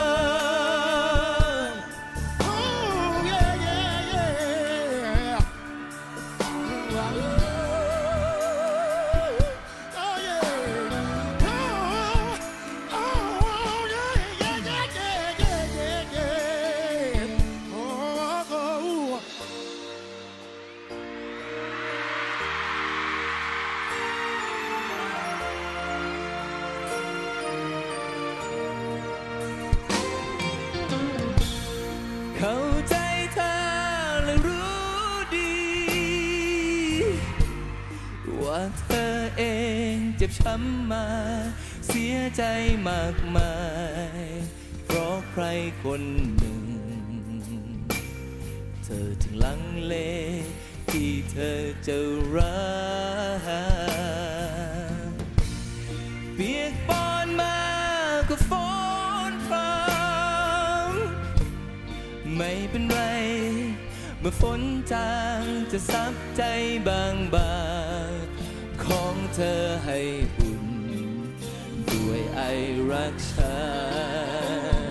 เข้าใจเธอและรู้ดีว่าเธอเองเจ็บช้ำมาเสียใจมากมายเพราะใครคนหนึ่งเธอจึงลังเลที่เธอจะรักเปียกปอนมาก็ฝนพรำไม่เป็นไรเมื่อฝนจางจะซับใจบางบางของเธอให้อุ่นด้วยไอรักฉัน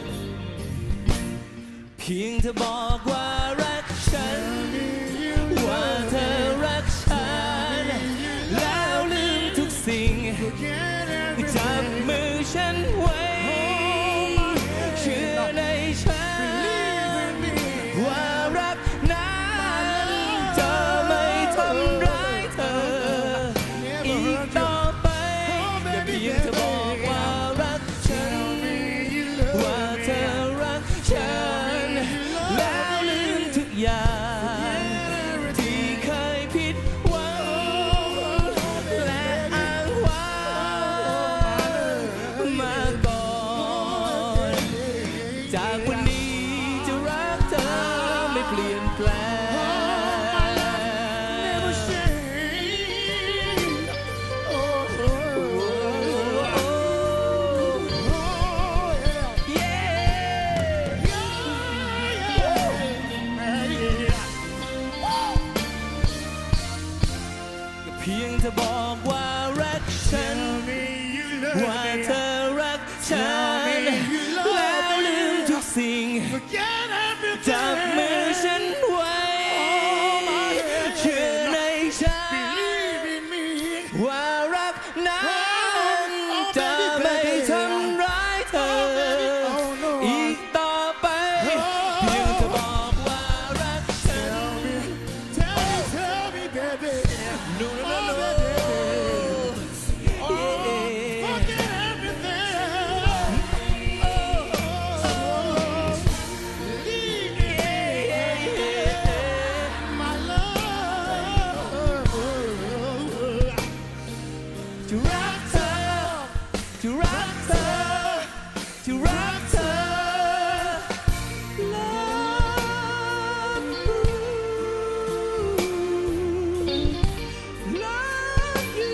เพียงเธอบอกว่ารักฉันว่าเธอรักฉันแล้วลืมทุกสิ่งจับมือฉันไว้เชื่อในฉันว่ารักนั้นจะไม่ทำร้ายเธออีกต่อไปอย่าเพียงเธอบอกว่ารักฉันว่าเธอรักฉันแล้วลืมทุกอย่างที่เคยผิดหวังและอ้างว้างมาก่อนจากวันนี้จะรักเธอไม่เปลี่ยนแปลงเพียงเธอบอกว่ารักฉันว่าเธอรักฉันแล้วลืมทุกสิ่งจับมือฉันไว้เชื่อในฉันว่ารักนั้นจะไม่ทำร้ายเธออีกต่อไปเพียงเธอบอกว่ารักฉัน No, no, no, no. To rock her, to rock her, to rock her, love you, love you.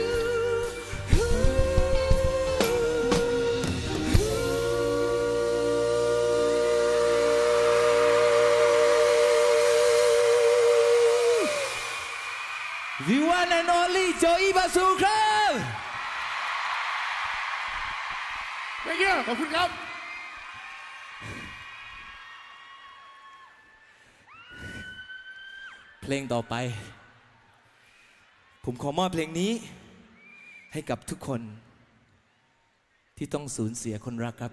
วิวันแอนด์ออลลี่โจอีบาซูครับขอบคุณครับเพลงต่อไปผมขอมอบเพลงนี้ให้กับทุกคนที่ต้องสูญเสียคนรักครับ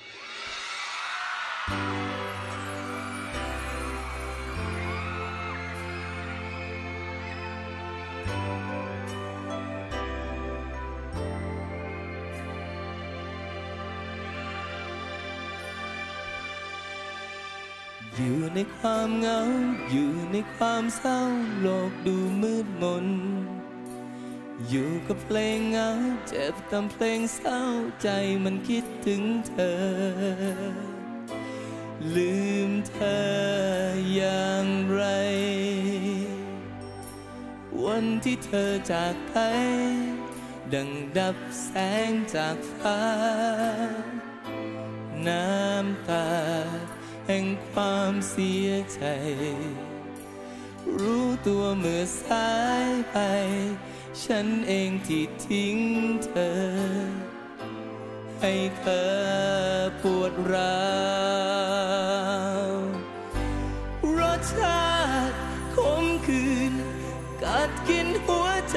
อยู่ในความเหงาอยู่ในความเศร้าโลกดูมืดมนอยู่กับเพลงเหงาเจ็บกับเพลงเศร้าใจมันคิดถึงเธอลืมเธออย่างไรวันที่เธอจากไปดังดับแสงจากฟ้าน้ำตาแห่งความเสียใจรู้ตัวเมื่อสายไปฉันเองที่ทิ้งเธอให้เธอปวดร้าวรสชาติขมขื่นกัดกินหัวใจ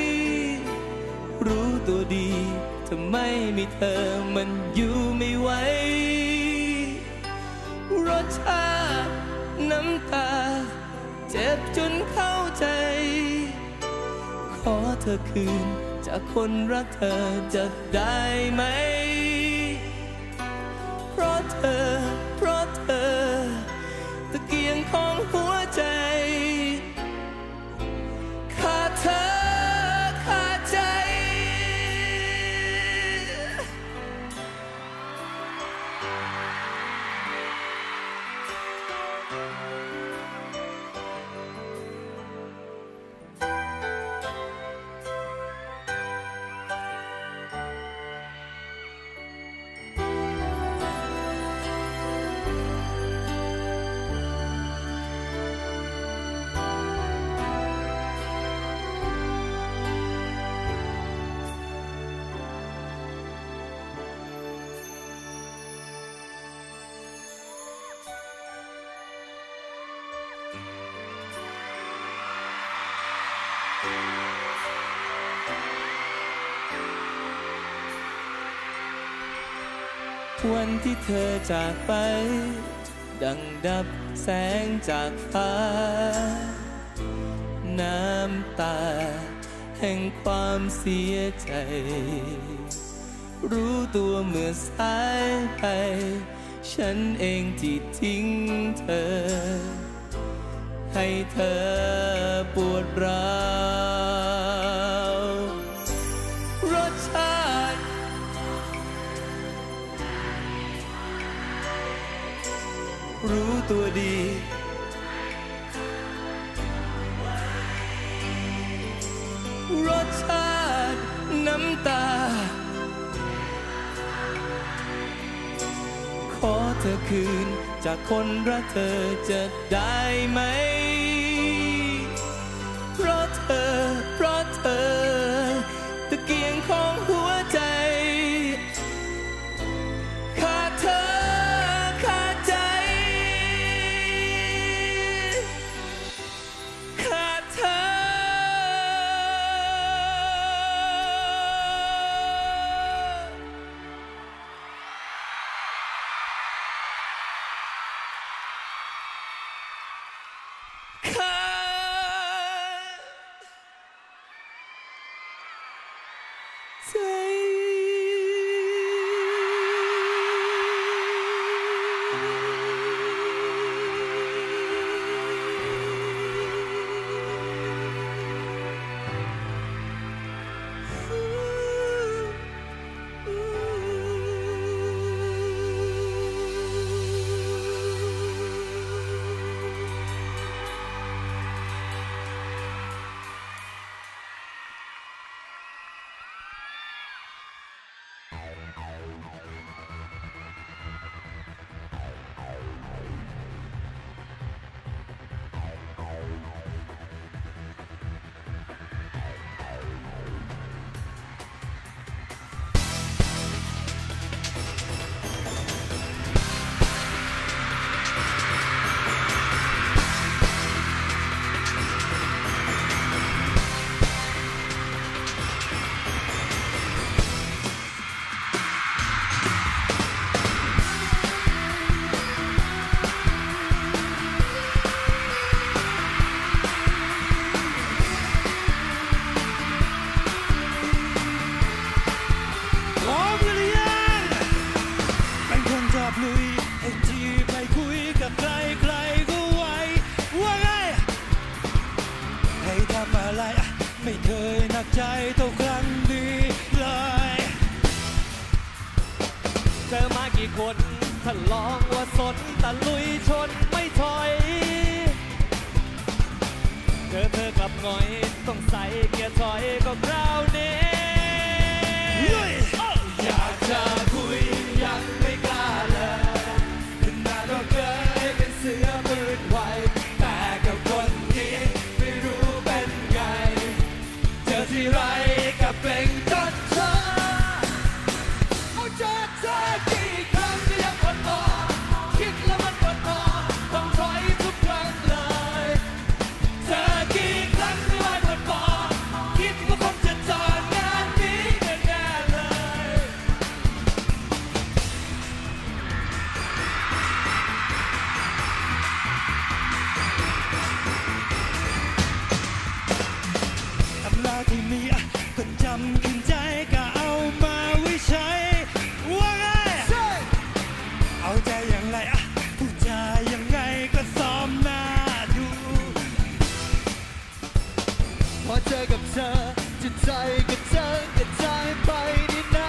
รู้ตัวดีถ้าไม่มีเธอมันอยู่ไม่ไหวรสชาติน้ำตาเจ็บจนเข้าใจขอเธอคืนจากคนรักเธอจะได้ไหมเพราะเธอเพราะเธอตะเกียงของหัวใจขาดเธอขาดใจวันที่เธอจากไปดังดับแสงจากฟ้าน้ำตาแห่งความเสียใจรู้ตัวเมื่อสายไปฉันเองที่ทิ้งเธอให้เธอปวดร้าวรสชาติรู้ตัวดีรสชาติน้ำตาขอเธอคืนจากคนรักเธอจะได้ไหมเพราะเธอเพราะเธอตะเกียงของหัวใจขาดเธอขาดใจขาดเธอขถ้าลองว่าสนตะลุยชนไม่ถอยเจอเธอกลับหน่อยต้องใส่เกียร์ถอยก็คราวนี้อยากจะคุยยังไม่กล้าเลยขนาดเราเคยเป็นเสือปืนไวแต่กับคนนี้ไม่รู้เป็นไงเจอที่ไรกับเกรงจนเธอเอาเจอเธอกี่ครั้งก็ยังปวดหัวคิดแล้วมันปวดหัวต้องถอยทุกครั้งเลยเจอกี่ครั้งที่ว่าปวดหัวคิดว่าคงจะจอดงานนี้แน่ๆเลยตำราที่มีก็จำขึ้นใจก็เอามาไว้ใช้ว่าไงเอาใจอย่างไรอะพูดจายังไงก็ซ้อมหน้าดูพอเจอกับเธอจิตใจก็เจอกระจายไปที่ไหน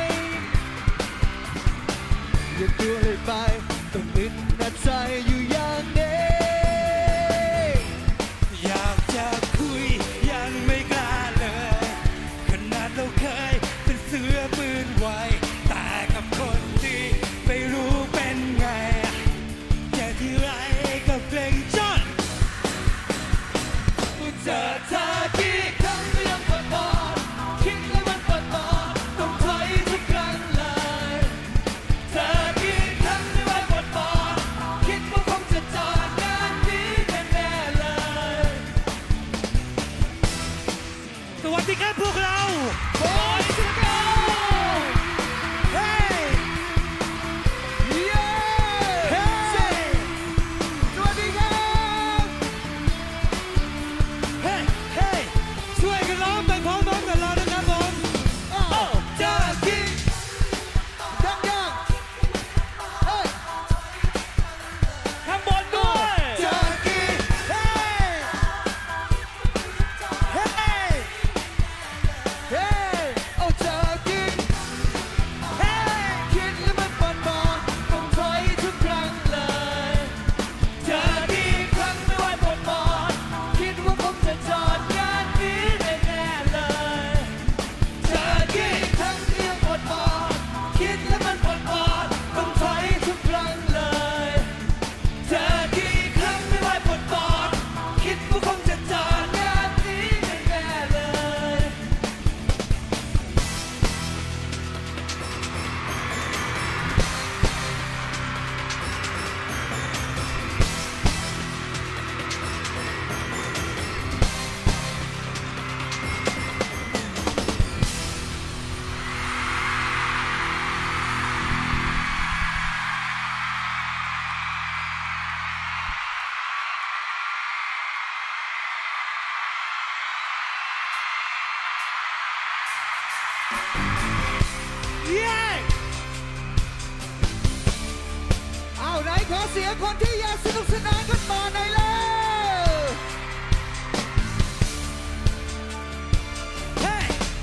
อย่ากลัวเลยไปต้องอึดอัดใจอยู่อย่างนี้อยากจะคุยยังไม่กล้าเลยขนาดเราเคยเป็นเสือปืนไวแต่กับคนที่ไม่รู้เป็นไงเจอที่ไรก็เกรงจนเจอเธอกี่ครั้งก็ยังปวดปอดคิดแล้วมันปวดปอดต้องถอยทุกครั้งเลยเธอกี่ครั้งที่ว่าปวดปอดคิดว่าคงจะจอดงานนี้แน่ๆเลยสวัสดีครับพวกเราโอ้ยทุกคนเฮ้ยเย้เฮ้ยสวัสดีครับเฮ้ยเฮ้ยช่วยกันร้องไปพร้อมๆกับเรานะครับผมโอ้เจอกี่ดังยังเฮ้ยข้างบนด้วยเจอกี่เฮ้ยเฮ้ยเฮ้ยโอ้เจอกี่เฮ้ยคิดแล้วมันปวดปอดต้องถอยทุกครั้งเลยเจอกี่ครั้งไม่ไหวปวดปอดคิดว่าคงจะจอดงานนี้แน่ๆเลยเจอกี่ครั้งที่ยังปวดปอดคิดแล้วมันปวดปอดต้องถอยทุกครั้งเลยเจอกี่ครั้งไม่ไหวปวดปอดคิดว่าคงจะจอดงานนี้แน่ๆเลยเย้เอาไหนขอเสียงคนที่อยากสนุกสนานกันมาหน่อยเลยเฮ้ย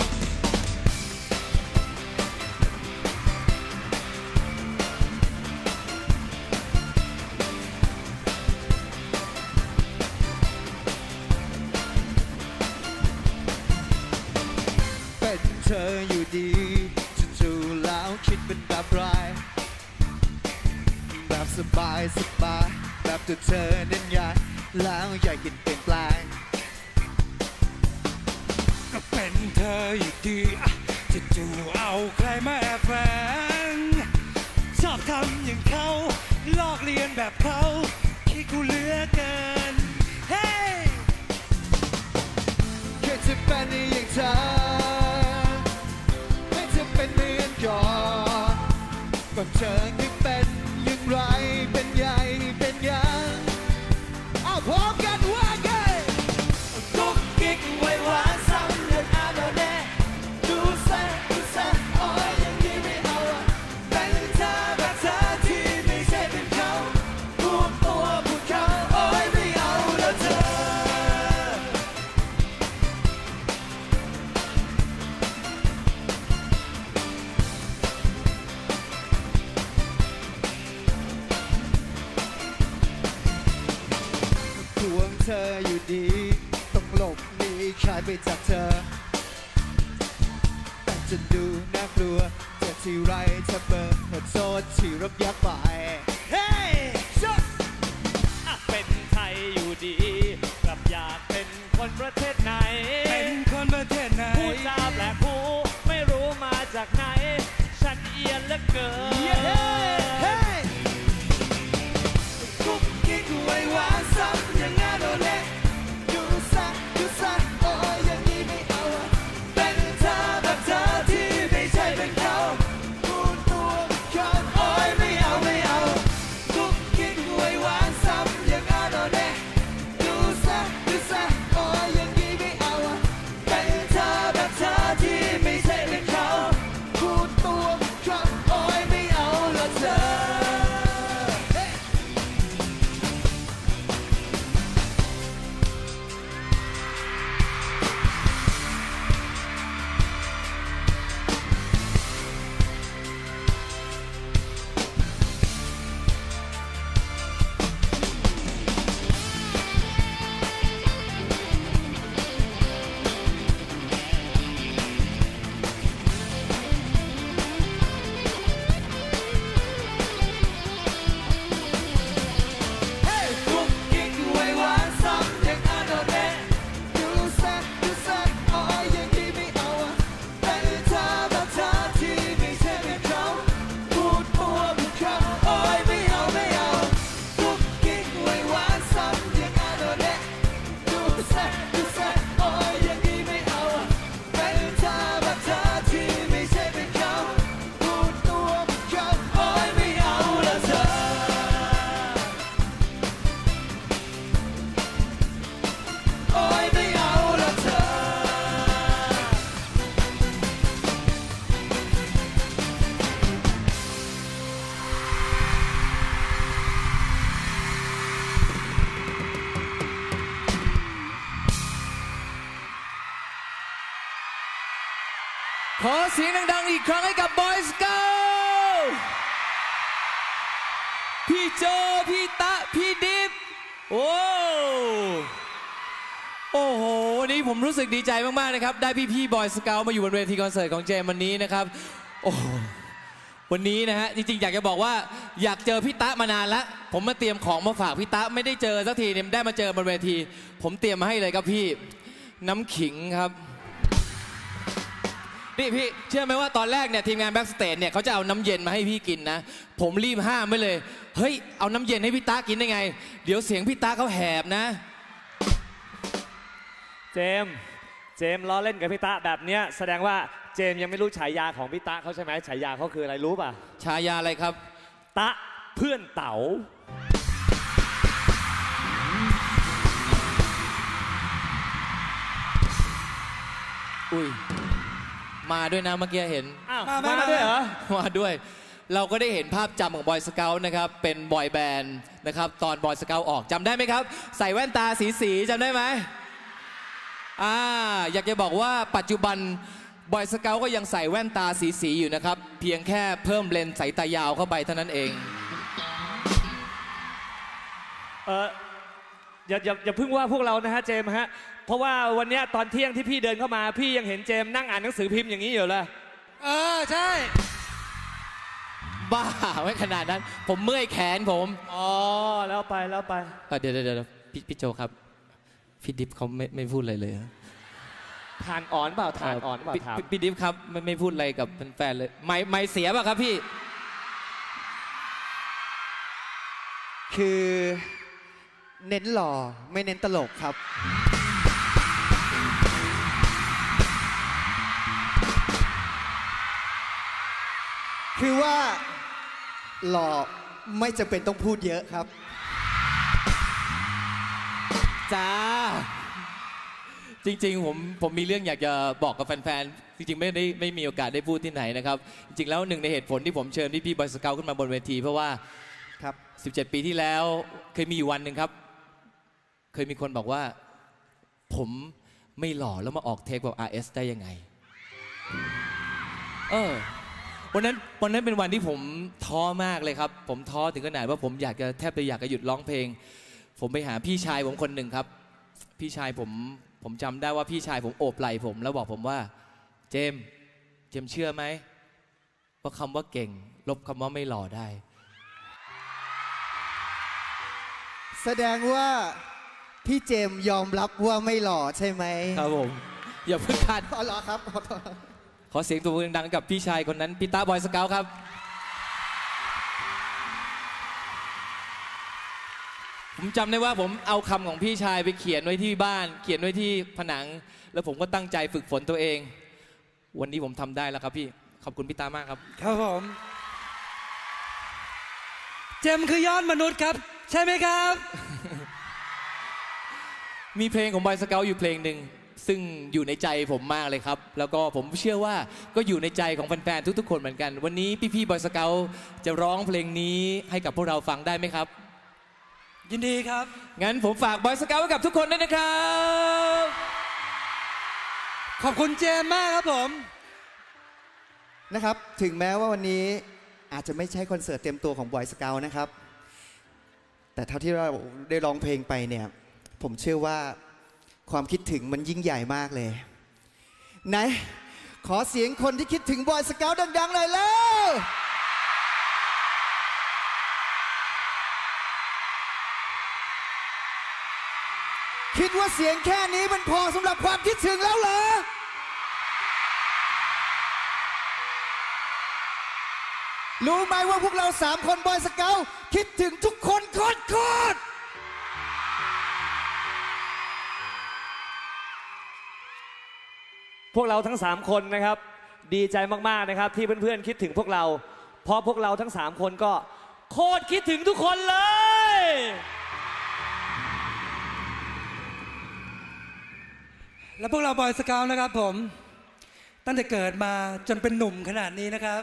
เป็นเธออยู่ดีจู่ๆแล้วคิดเป็นแบบไรแบบสบายสบายแบบตัวเธอเน้นใหญ่แล้วอยากกินเปลี่ยนแปลงก็เป็นเธออยู่ดีอะจู่ๆเอาใครมาแอบแฝงชอบทำอย่างเขาลอกเลียนแบบเขาคิดกูเหลือเกินเฮ้ยแค่จะเป็นอย่างเธอไม่จะเป็นเหมือนก่อนก่อนเธอคือเป็นอย่างไรเป็นใหญ่เป็นยังเอาพร้อมกันว่าไงกุ๊กกิ๊กไว้หวานซ้ำเดินอาโดเน่ดูแซ่ดูแซ่โอ้ยอย่างนี้ไม่เอาอะเป็นเธอแบบเธอที่ไม่ใช่เป็นเขาพูดตัวพูดเขาโอ้ยไม่เอาแล้วเธอห่วงเธออยู่ดีต้องหลบหนีใครไปจากเธอแต่จะดูน่ากลัวเจอที่ไรเธอเบิกขอโทษที่รบยับไปเฮ้ยเป็นไทยอยู่ดีกลับอยากเป็นคนประเทศไหนเป็นคนประเทศไหนผู้จาแปลกหูไม่รู้มาจากไหนฉันเอียนเหลือเกินกุ๊กกิ๊กไว้หวานซ้ำอย่างงั้นโอเล่ดูซะดูซะโอ้ยอย่างนี้ไม่เอาเป็นเธอแบบเธอที่ไม่ใช่เป็นเขาพูดตัวเขาโอ้ยไม่เอาไม่เอากุ๊กกิ๊กไว้หวานซ้ำอย่างงั้นโอเล่ดูซะดูซะโอ้ยอย่างนี้ไม่เอาเป็นเธอแบบเธอที่ไม่ใช่เป็นเขาพูดตัวเขาโอ้ยไม่เอาละเธอขอเสียงดังๆอีกครั้งให้กับ Boy Scout พี่โจพี่ตะพี่ดิฟโอ้โอ้โหวันนี้ผมรู้สึกดีใจมากๆนะครับได้พี่ๆ Boy Scout มาอยู่บนเวทีคอนเสิร์ตของเจมวันนี้นะครับโอ้วันนี้นะฮะจริงๆอยากจะบอกว่าอยากเจอพี่ตะมานานแล้วผมมาเตรียมของมาฝากพี่ตะไม่ได้เจอสักทีเนี่ยได้มาเจอบนเวทีผมเตรียมมาให้เลยครับพี่น้ำขิงครับนี่พี่เชื่อไหมว่าตอนแรกเนี่ยทีมงานแบ็กสเตจเนี่ยเขาจะเอาน้ำเย็นมาให้พี่กินนะผมรีบห้ามไว้เลยเฮ้ยเอาน้ำเย็นให้พี่ตากินได้ไงเดี๋ยวเสียงพี่ตาเขาแหบนะเจมเจมล้อเล่นกับพี่ตาแบบเนี้ยแสดงว่าเจมยังไม่รู้ฉายาของพี่ตาเขาใช่ไหมฉายาเขาคืออะไรรู้ป่ะฉายาอะไรครับตะเพื่อนเต๋าอุ้ยมาด้วยนะเมื่อกี้เห็นมามาด้วยเหรอมาด้วยเราก็ได้เห็นภาพจำของบอยสเกลนะครับเป็นบอยแบนด์นะครับตอนบอยสเกลออกจำได้ไหมครับใส่แว่นตาสีสีจำได้ไหมอ่าอยากจะบอกว่าปัจจุบันบอยสเกลก็ยังใส่แว่นตาสีสีอยู่นะครับเพียงแค่เพิ่มเลนส์สายตายาวเข้าไปเท่านั้นเองเอออย่าอย่าอย่าเพิ่งว่าพวกเรานะฮะเจมฮะเพราะว่าวันนี้ตอนเที่ยงที่พี่เดินเข้ามาพี่ยังเห็นเจมนั่งอ่านหนังสือพิมพ์อย่างนี้อยู่เลยเออใช่บ้าไม่ขนาดนั้นผมเมื่อยแขนผมอ๋อแล้วไปแล้วไปเดี๋ยวเดี๋ยวเดี๋ยวพี่พี่โจครับพี่ดิฟเขาไม่ไม่พูดอะไรเลยทานอ่อนเปล่าทานอ่อนเปล่าถามพี่ดิฟครับไม่ไม่พูดอะไรกับแฟนเลยไม่ไม่เสียป่ะครับพี่คือเน้นหล่อไม่เน้นตลกครับคือว่าหล่อไม่จำเป็นต้องพูดเยอะครับจ้าจริงๆผมผมมีเรื่องอยากจะบอกกับแฟนๆจริงๆไม่ได้ไม่มีโอกาสได้พูดที่ไหนนะครับจริงๆแล้วหนึ่งในเหตุผลที่ผมเชิญพี่ๆบอยสเกลขึ้นมาบนเวทีเพราะว่าครับสิบเจ็ดปีที่แล้วเคยมีอยู่วันหนึ่งครับเคยมีคนบอกว่าผมไม่หล่อแล้วมาออกเทปกับ อาร์ เอส ได้ยังไงเออวันนั้นวันนั้นเป็นวันที่ผมท้อมากเลยครับผมท้อถึงขนาดว่าผมอยากจะแทบจะอยากจะหยุดร้องเพลงผมไปหาพี่ชายผมคนหนึ่งครับพี่ชายผมผมจำได้ว่าพี่ชายผมโอบไหล่ผมแล้วบอกผมว่าเจมเจมเชื่อไหมว่าคำว่าเก่งลบคำว่าไม่หล่อได้แสดงว่าพี่เจมยอมรับว่าไม่หล่อใช่ไหมครับผมอย่าเพิ่งคาดอ๋อเหรอครับขอเสียงตัวมือดังกับพี่ชายคนนั้นพี่ตาบอยสเกาต์ครับผมจำได้ว่าผมเอาคำของพี่ชายไปเขียนไว้ที่บ้านเขียนไว้ที่ผนังแล้วผมก็ตั้งใจฝึกฝนตัวเองวันนี้ผมทำได้แล้วครับพี่ขอบคุณพี่ตามากครับครับผมเจมคือยอดมนุษย์ครับใช่ไหมครับมีเพลงของบอยสเกาต์อยู่เพลงหนึ่งซึ่งอยู่ในใจผมมากเลยครับแล้วก็ผมเชื่อว่าก็อยู่ในใจของแฟนๆทุกๆคนเหมือนกันวันนี้พี่ๆบอยสเกาต์จะร้องเพลงนี้ให้กับพวกเราฟังได้ไหมครับยินดีครับงั้นผมฝากบอยสเกาต์ไว้กับทุกคนด้วยนะครับขอบคุณเจมมากครับผมนะครับถึงแม้ว่าวันนี้อาจจะไม่ใช่คอนเสิร์ตเต็มตัวของบอยสเกาต์นะครับแต่เท่าที่เราได้ร้องเพลงไปเนี่ยผมเชื่อว่าความคิดถึงมันยิ่งใหญ่มากเลยไหนขอเสียงคนที่คิดถึงบอยสเกาต์ดังๆหน่อยแล้วคิดว่าเสียงแค่นี้มันพอสำหรับความคิดถึงแล้วเหรอรู้ไหมว่าพวกเราสามคนบอยสเกาต์คิดถึงทุกคนโคตรโคตรพวกเราทั้งสามคนนะครับดีใจมากๆนะครับที่เพื่อนๆคิดถึงพวกเราเพราะพวกเราทั้งสามคนก็โคตรคิดถึงทุกคนเลยและพวกเราบอยสเกาต์นะครับผมตั้งแต่เกิดมาจนเป็นหนุ่มขนาดนี้นะครับ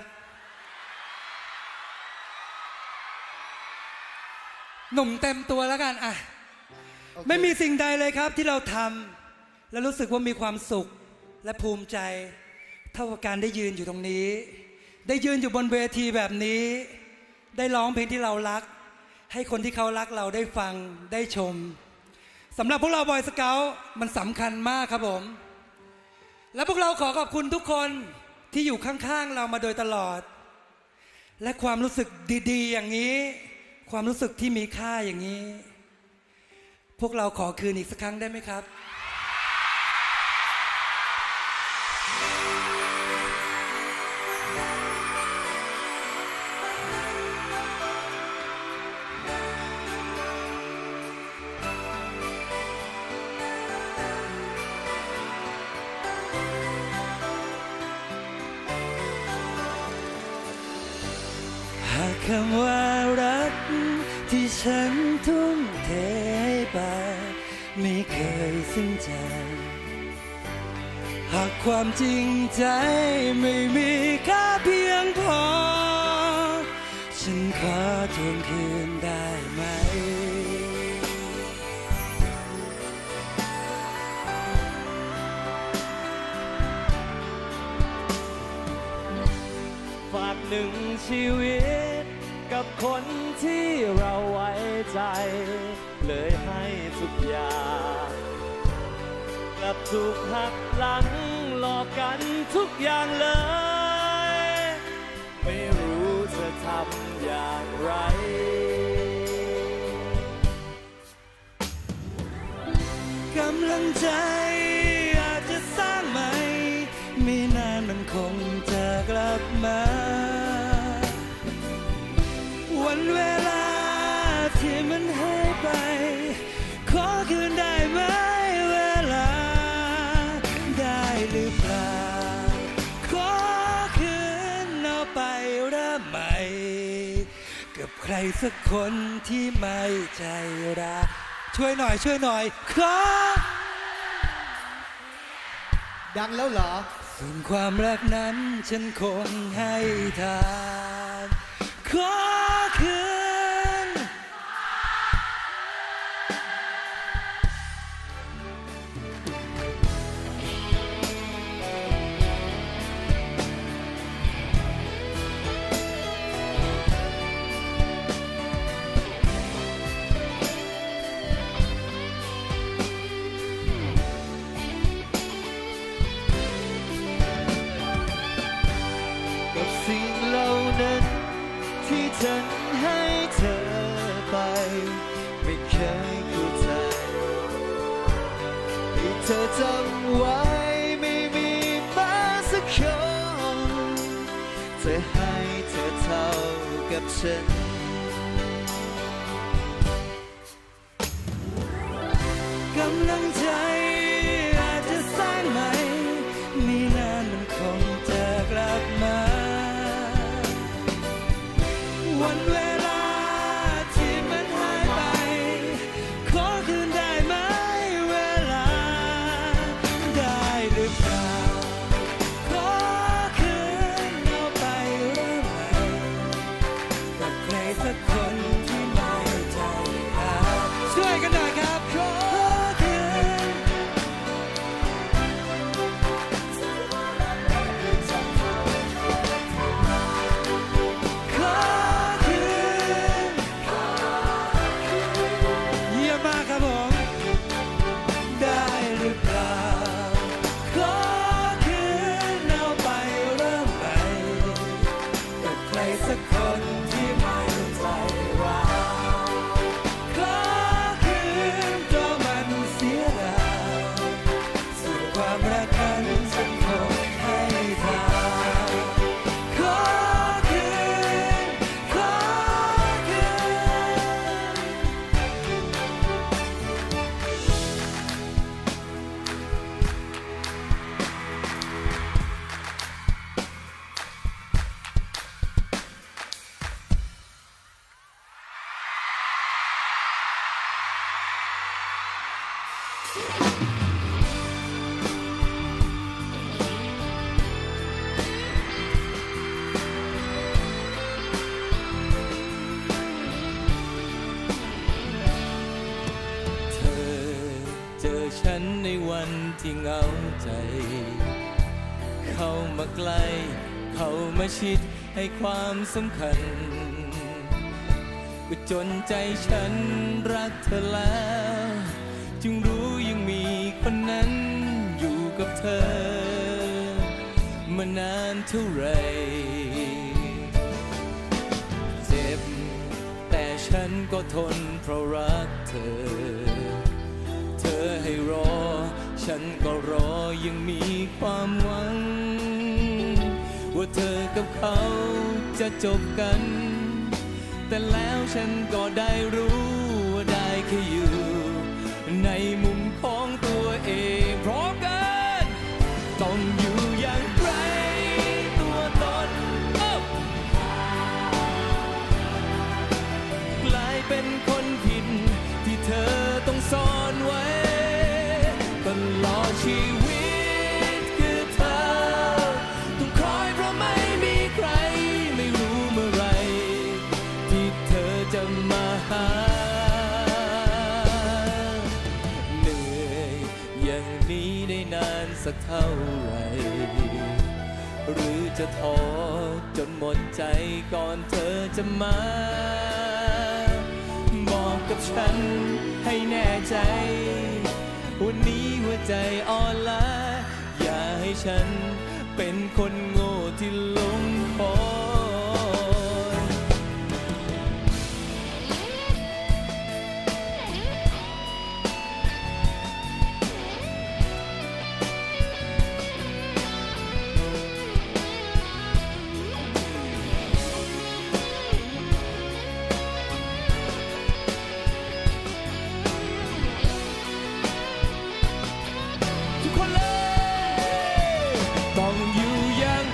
หนุ่มเต็มตัวแล้วกันอ่ะ okay. ไม่มีสิ่งใดเลยครับที่เราทำและรู้สึกว่ามีความสุขและภูมิใจเท่ากับการได้ยืนอยู่ตรงนี้ได้ยืนอยู่บนเวทีแบบนี้ได้ร้องเพลงที่เรารักให้คนที่เขารักเราได้ฟังได้ชมสำหรับพวกเราบอยสเกาต์มันสำคัญมากครับผมและพวกเราขอขอบคุณทุกคนที่อยู่ข้างๆเรามาโดยตลอดและความรู้สึกดีๆอย่างนี้ความรู้สึกที่มีค่าอย่างนี้พวกเราขอคืนอีกสักครั้งได้ไหมครับคำว่ารักที่ฉันทุ่มเทให้ไปไม่เคยสิ้นใจหากความจริงใจไม่มีค่าเพียงพอฉันขอทวงคืนได้ไหมฝากหนึ่งชีวิตกับคนที่เราไว้ใจเลยให้ทุกอย่างกลับถูกหักหลังหลอกกันทุกอย่างเลยไม่รู้จะทำอย่างไรกำลังใจอาจจะสร้างใหม่ไม่นานมันคงจะกลับมาวันเวลาที่มันหายไปขอคืนได้ไหมเวลาได้หรือเปล่าขอคืนเอาไปเริ่มใหม่กับใครสักคนที่ไม่ใจรักช่วยหน่อยช่วยหน่อยขอดังแล้วเหรอส่วนความรักนั้นฉันคงให้ทานขอคืนไม่เคยเข้าใจให้เธอจำไว้ไม่มีมาสักคนจะให้เธอเท่ากับฉันกำลังใจอาจจะสร้างใหม่มีนานมันคงจะกลับมาวันเวลาที่มันหายไปขอคืนได้ไหมเวลาได้หรือเปล่าขอคืนเอาไปเริ่มใหม่กับใครสักคนที่ไม่ใจขาดช่วยกันหน่อยครับขอคืนขอคืนเยี่ยมมากครับผมได้หรือเปล่าขอคืนเอาไปเริ่มใหม่กับใครสักคนที่ไม่ใจร้ายขอคืนเพราะมันเสียดายส่วนความรักนั้นฉันคงให้ทานขอคืนขอคืนเธอเจอฉันในวันที่เหงาใจ เข้ามาใกล้เข้ามาชิดให้ความสำคัญก็จนใจฉันรักเธอแล้วจึงรู้ยังมีคนนั้นอยู่กับเธอมานานเท่าไรเจ็บแต่ฉันก็ทนเพราะรักเธอเธอให้รอฉันก็รอยังมีความหวังว่าเธอกับเขาจะจบกันแต่แล้วฉันก็ได้รู้ว่าได้แค่อยู่ในมุมของตัวเองพร้อมกันต้องอยู่อย่างไรตัวตนกลายเป็นคนผิดที่เธอต้องซ่อนไว้ตลอดชีวิตคือเธอต้องคอยเพราะไม่มีใครไม่รู้เมื่อไรที่เธอจะมาหาเหนื่อยอย่างนี้ได้นานสักเท่าไหร่หรือจะท้อจนหมดใจก่อนเธอจะมาบอกกับฉันให้แน่ใจวันนี้หัวใจอ่อนล้าอย่าให้ฉันเป็นคนโง่ที่หลงคอยทุกคนเลยต้องอยู่อย่าง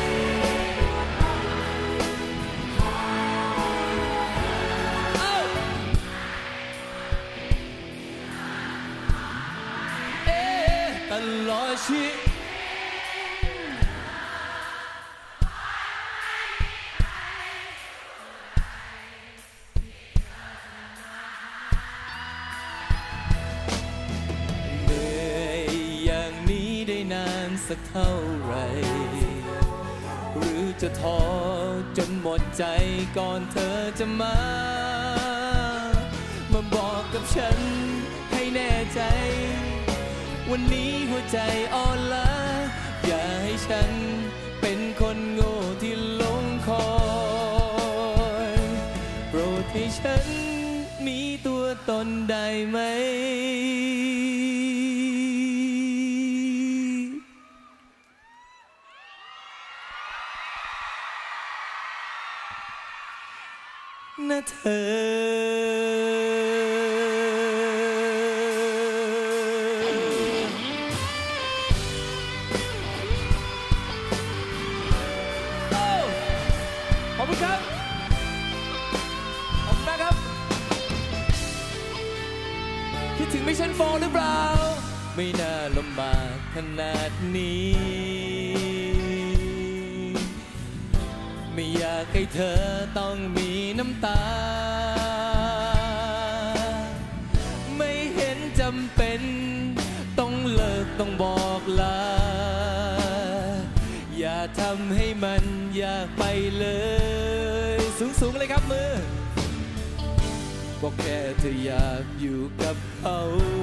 เอ้าเอ๊ะตลอดชีวิตเหนื่อยอย่างนี้ได้นานสักเท่าไหรหรือจะท้อจนหมดใจก่อนเธอจะมา มาบอกกับฉันให้แน่ใจ วันนี้หัวใจอ่อนล้าอย่าให้ฉันเป็นคนโง่ที่หลงคอยโปรดให้ฉันมีตัวตนได้ไหมนะเธอขอบคุณครับขอบคุณมากครับคิดถึงมิชชั่นโฟร์หรือเปล่าไม่น่าลำบากขนาดนี้ไม่อยากให้เธอต้องมีน้ำตาไม่เห็นจำเป็นต้องเลิกต้องบอกลาอย่าทำให้มันอยากไปเลยสูงๆเลยครับมือบอกแค่เธออยากอยู่กับเขา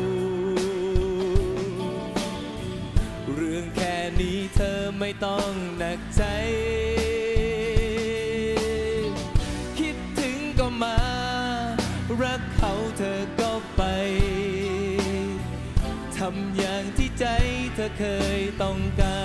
เรื่องแค่นี้เธอไม่ต้องหนักใจคิดถึงก็มารักเขาเธอก็ไปทำอย่างที่ใจเธอเคยต้อง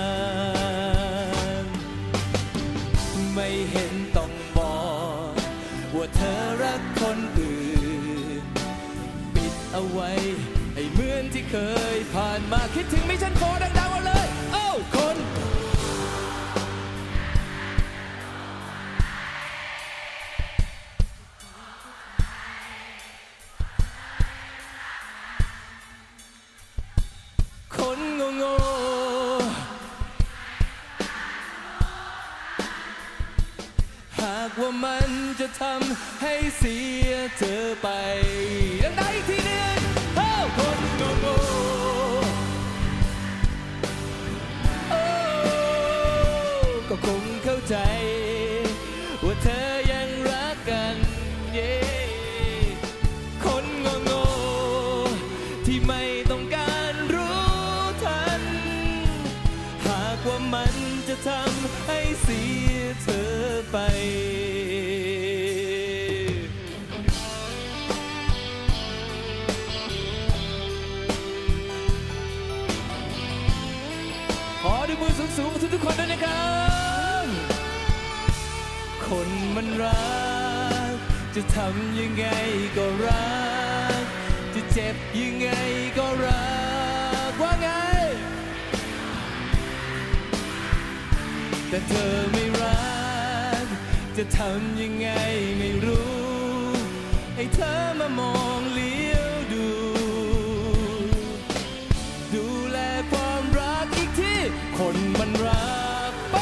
การไม่เห็นต้องบอกว่าเธอรักคนอื่นปิดเอาไว้ให้เหมือนที่เคยผ่านมาคิดถึงมิชชั่นโฟร์ดังๆเอาเลยโอ้คนคนโง่ๆหากว่ามันจะทำให้เสียเธอไปดังใดทีหนึ่งโอ้คนโง่ๆโอ้ก็คงเข้าใจว่าเธอยังรักกันเย่คนโง่ๆที่ไม่ต้องการรู้ทันหากว่ามันจะทำให้เสียเธอไปขอด้วยมือสูงๆทุกๆคนด้วยนะครับคนมันรักจะทำยังไงก็รักจะเจ็บยังไงก็รักว่าไงแต่เธอไม่รักจะทำยังไงไม่รู้ให้เธอมามองเลี้ยวดูดูแลความรักอีกทีคนมันรักไป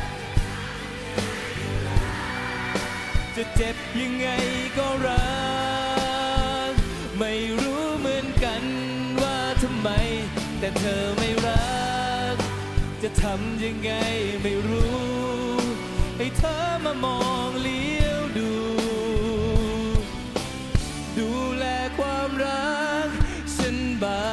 จะเจ็บยังไงก็รักไม่รู้เหมือนกันว่าทำไมแต่เธอไม่รักจะทำยังไงไม่รู้ให้เธอมามองเลี้ยวดูดูแลความรักฉันบ้าง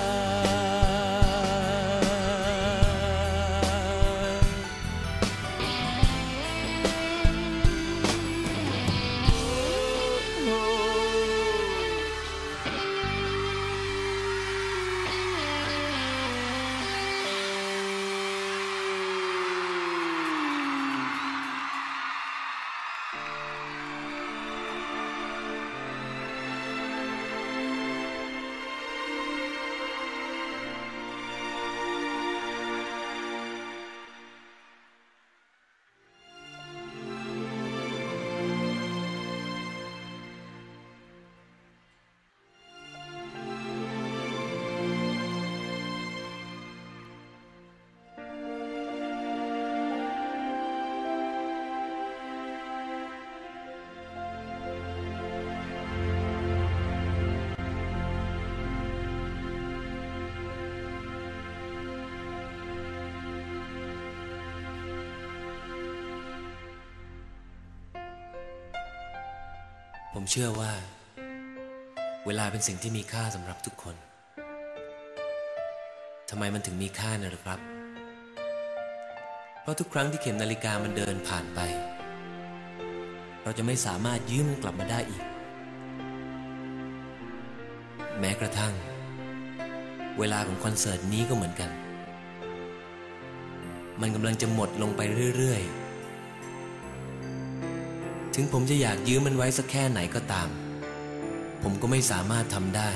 ผมเชื่อว่าเวลาเป็นสิ่งที่มีค่าสำหรับทุกคนทำไมมันถึงมีค่านะหรือครับเพราะทุกครั้งที่เข็มนาฬิกามันเดินผ่านไปเราจะไม่สามารถยืมมันกลับมาได้อีกแม้กระทั่งเวลาของคอนเสิร์ตนี้ก็เหมือนกันมันกำลังจะหมดลงไปเรื่อยๆถึงผมจะอยากยื้อมันไว้สักแค่ไหนก็ตามผมก็ไม่สามารถทำได้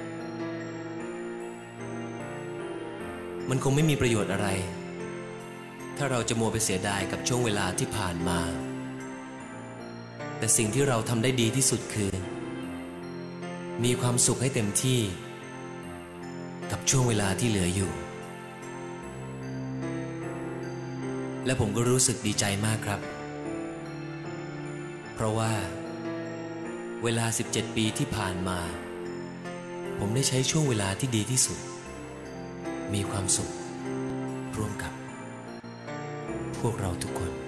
มันคงไม่มีประโยชน์อะไรถ้าเราจะมัวไปเสียดายกับช่วงเวลาที่ผ่านมาแต่สิ่งที่เราทำได้ดีที่สุดคือมีความสุขให้เต็มที่กับช่วงเวลาที่เหลืออยู่และผมก็รู้สึกดีใจมากครับเพราะว่าเวลาสิบเจ็ดปีที่ผ่านมาผมได้ใช้ช่วงเวลาที่ดีที่สุดมีความสุขร่วมกับพวกเราทุกคน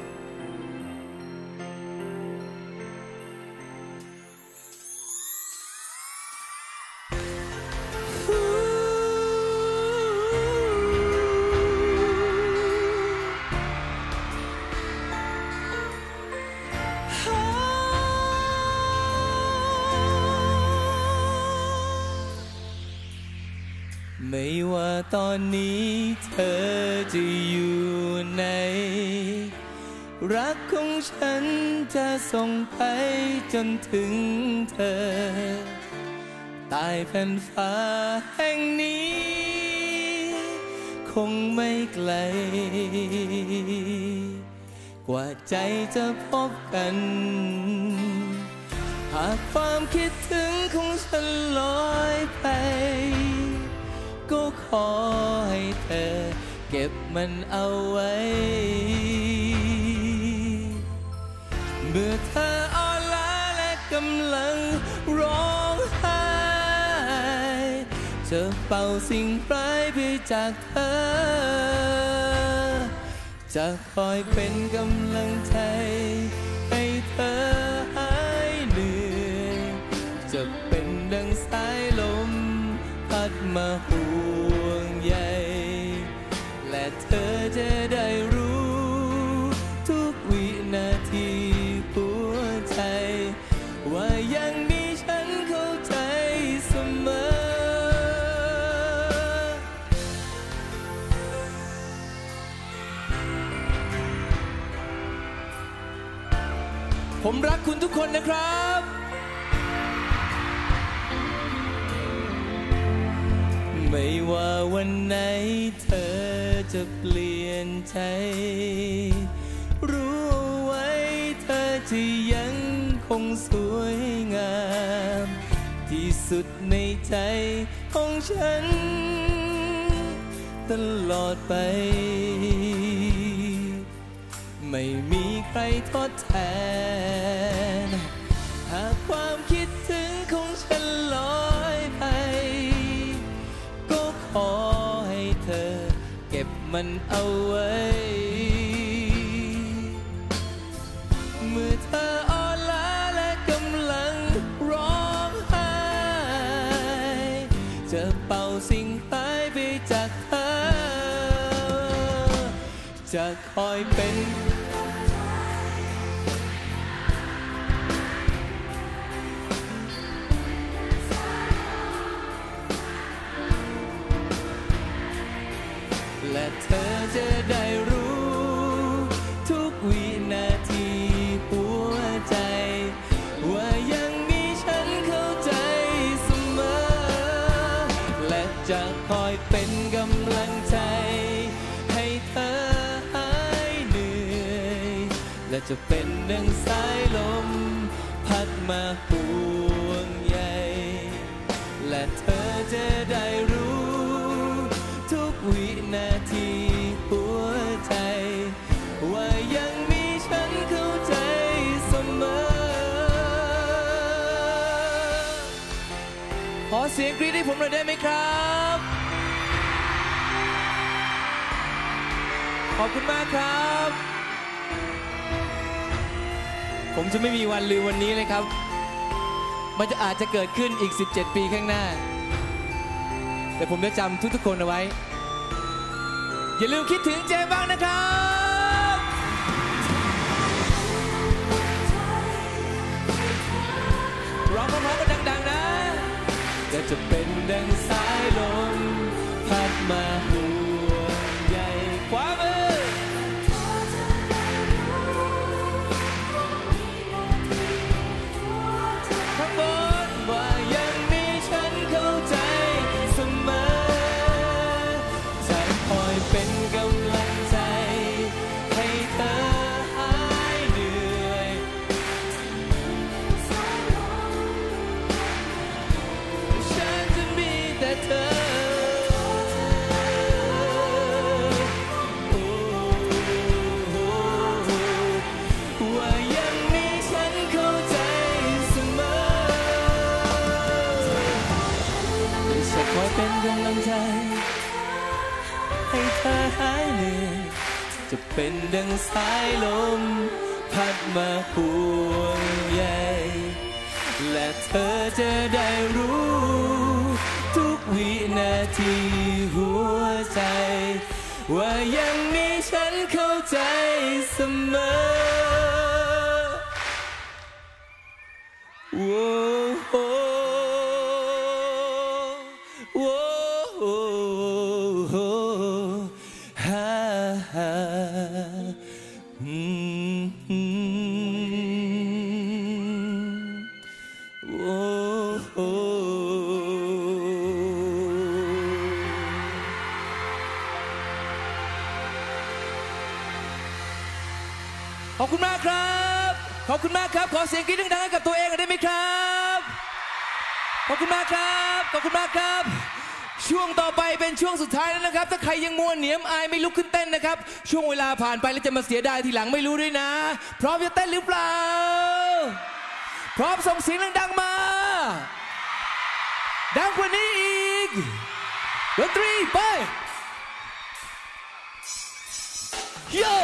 ไม่ว่าตอนนี้เธอจะอยู่ไหนรักของฉันจะส่งไปจนถึงเธอใต้แผ่นฟ้าแห่งนี้คงไม่ไกลกว่าใจจะพบกันหากความคิดถึงของฉันลอยไปก็ขอให้เธอเก็บมันเอาไว้เมื่อเธออ่อนล้าและกำลังร้องไห้จะเป่าสิ่งร้ายไปจากเธอจะคอยเป็นกำลังใจให้เธอหายเหนื่อยจะเป็นดังสายลมพัดมาห่วงใยและเธอจะได้รู้ทุกวินาทีหัวใจว่ายังมีฉันเข้าใจเสมอผมรักคุณทุกคนนะครับไม่ว่าวันไหนเธอจะเปลี่ยนใจรู้ไว้เธอจะยังคงสวยงามที่สุดในใจของฉันตลอดไปไม่มีใครทดแทนหากความคิดถึงของฉันลอยไปก็ขอให้เธอเก็บมันเอาไว้เมื่อเธออ่อนล้าและกำลังร้องไห้จะเป่าสิ่งร้ายไปจากเธอจะคอยเป็นและเธอจะได้รู้ทุกวินาทีหัวใจว่ายังมีฉันเข้าใจเสมอและจะคอยเป็นกำลังใจให้เธอหายเหนื่อยและจะเป็นดังสายลมพัดมาห่วงใยและเธอจะได้รู้ทุกวินาทีหัวใจว่ายังมีฉันเข้าใจเสมอขอเสียงกรี๊ดให้ผมหน่อยได้ไหมครับขอบคุณมากครับผมจะไม่มีวันลืมวันนี้เลยครับมันจะอาจจะเกิดขึ้นอีกสิบเจ็ดปีข้างหน้าแต่ผมจะจำทุกๆคนเอาไว้อย่าลืมคิดถึงเจมบ้างนะครับร้องพร้อมๆกันดังๆนะก็จะเป็นดังสายลมพัดมาห่วงใยขวามือข้างบนว่ายังมีฉันเข้าใจเสมอจะคอยเป็นกำลังใจให้เธอหายเหนื่อยฉันจะมีแต่เธอว่ายังมีฉันเข้าใจเสมอจะคอยเป็นกำลังใจให้เธอหายเหนื่อยจะเป็นดังสายลมพัดมาห่วงใยและเธอจะได้รู้ทุกวินาทีหัวใจว่ายังมีฉันเข้าใจเสมอโอ้โหโอ้โหฮ่าฮ่าอืมอืมโอ้โหขอบคุณมากครับขอบคุณมากครับขอเสียงกรี๊ดดังๆให้กับตัวเองได้ไหมครับขอบคุณมากครับขอบคุณมากครับช่วงต่อไปเป็นช่วงสุดท้ายแล้วนะครับถ้าใครยังมัวเหนียมอายไม่ลุกขึ้นเต้นนะครับช่วงเวลาผ่านไปแล้วจะมาเสียดายทีหลังไม่รู้ด้วยนะพร้อมจะเต้นหรือเปล่าพร้อมส่งเสียงดังๆมาดังกว่านี้อีกดนตรีไปโย่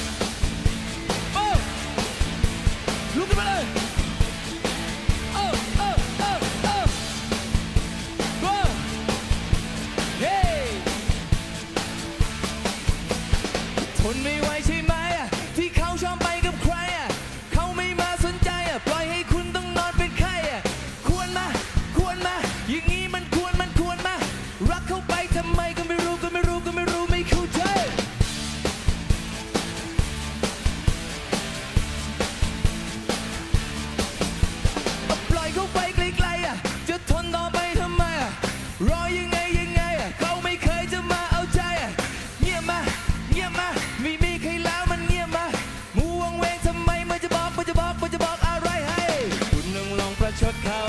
ลุกขึ้นมาเลยโอ้โอ้โอ้โอ้โอ้เฮ้ทนไม่ไหวใช่ไหมที่เขาชอบไปกับใครเขาไม่มาสนใจปล่อยให้คุณต้องนอนเป็นไข้ควรมาควรมาอย่างนี้มันควรมันควรมารักเขาไปทำไมก็ไม่รู้ก็ไม่รู้ก็ไม่รู้ไม่เข้าใจเข้าไปไกลๆอ่ะจะทนต่อไปทำไมอ่ะรอยังไงยังไงอ่ะเขาไม่เคยจะมาเอาใจอ่ะเงียบมาเงียบมาไม่มีใครแล้วมันเงียบมามัววังเวงทำไมมันจะบอกมันจะบอกมันจะบอกอะไรให้คุณลองลองประชดเขา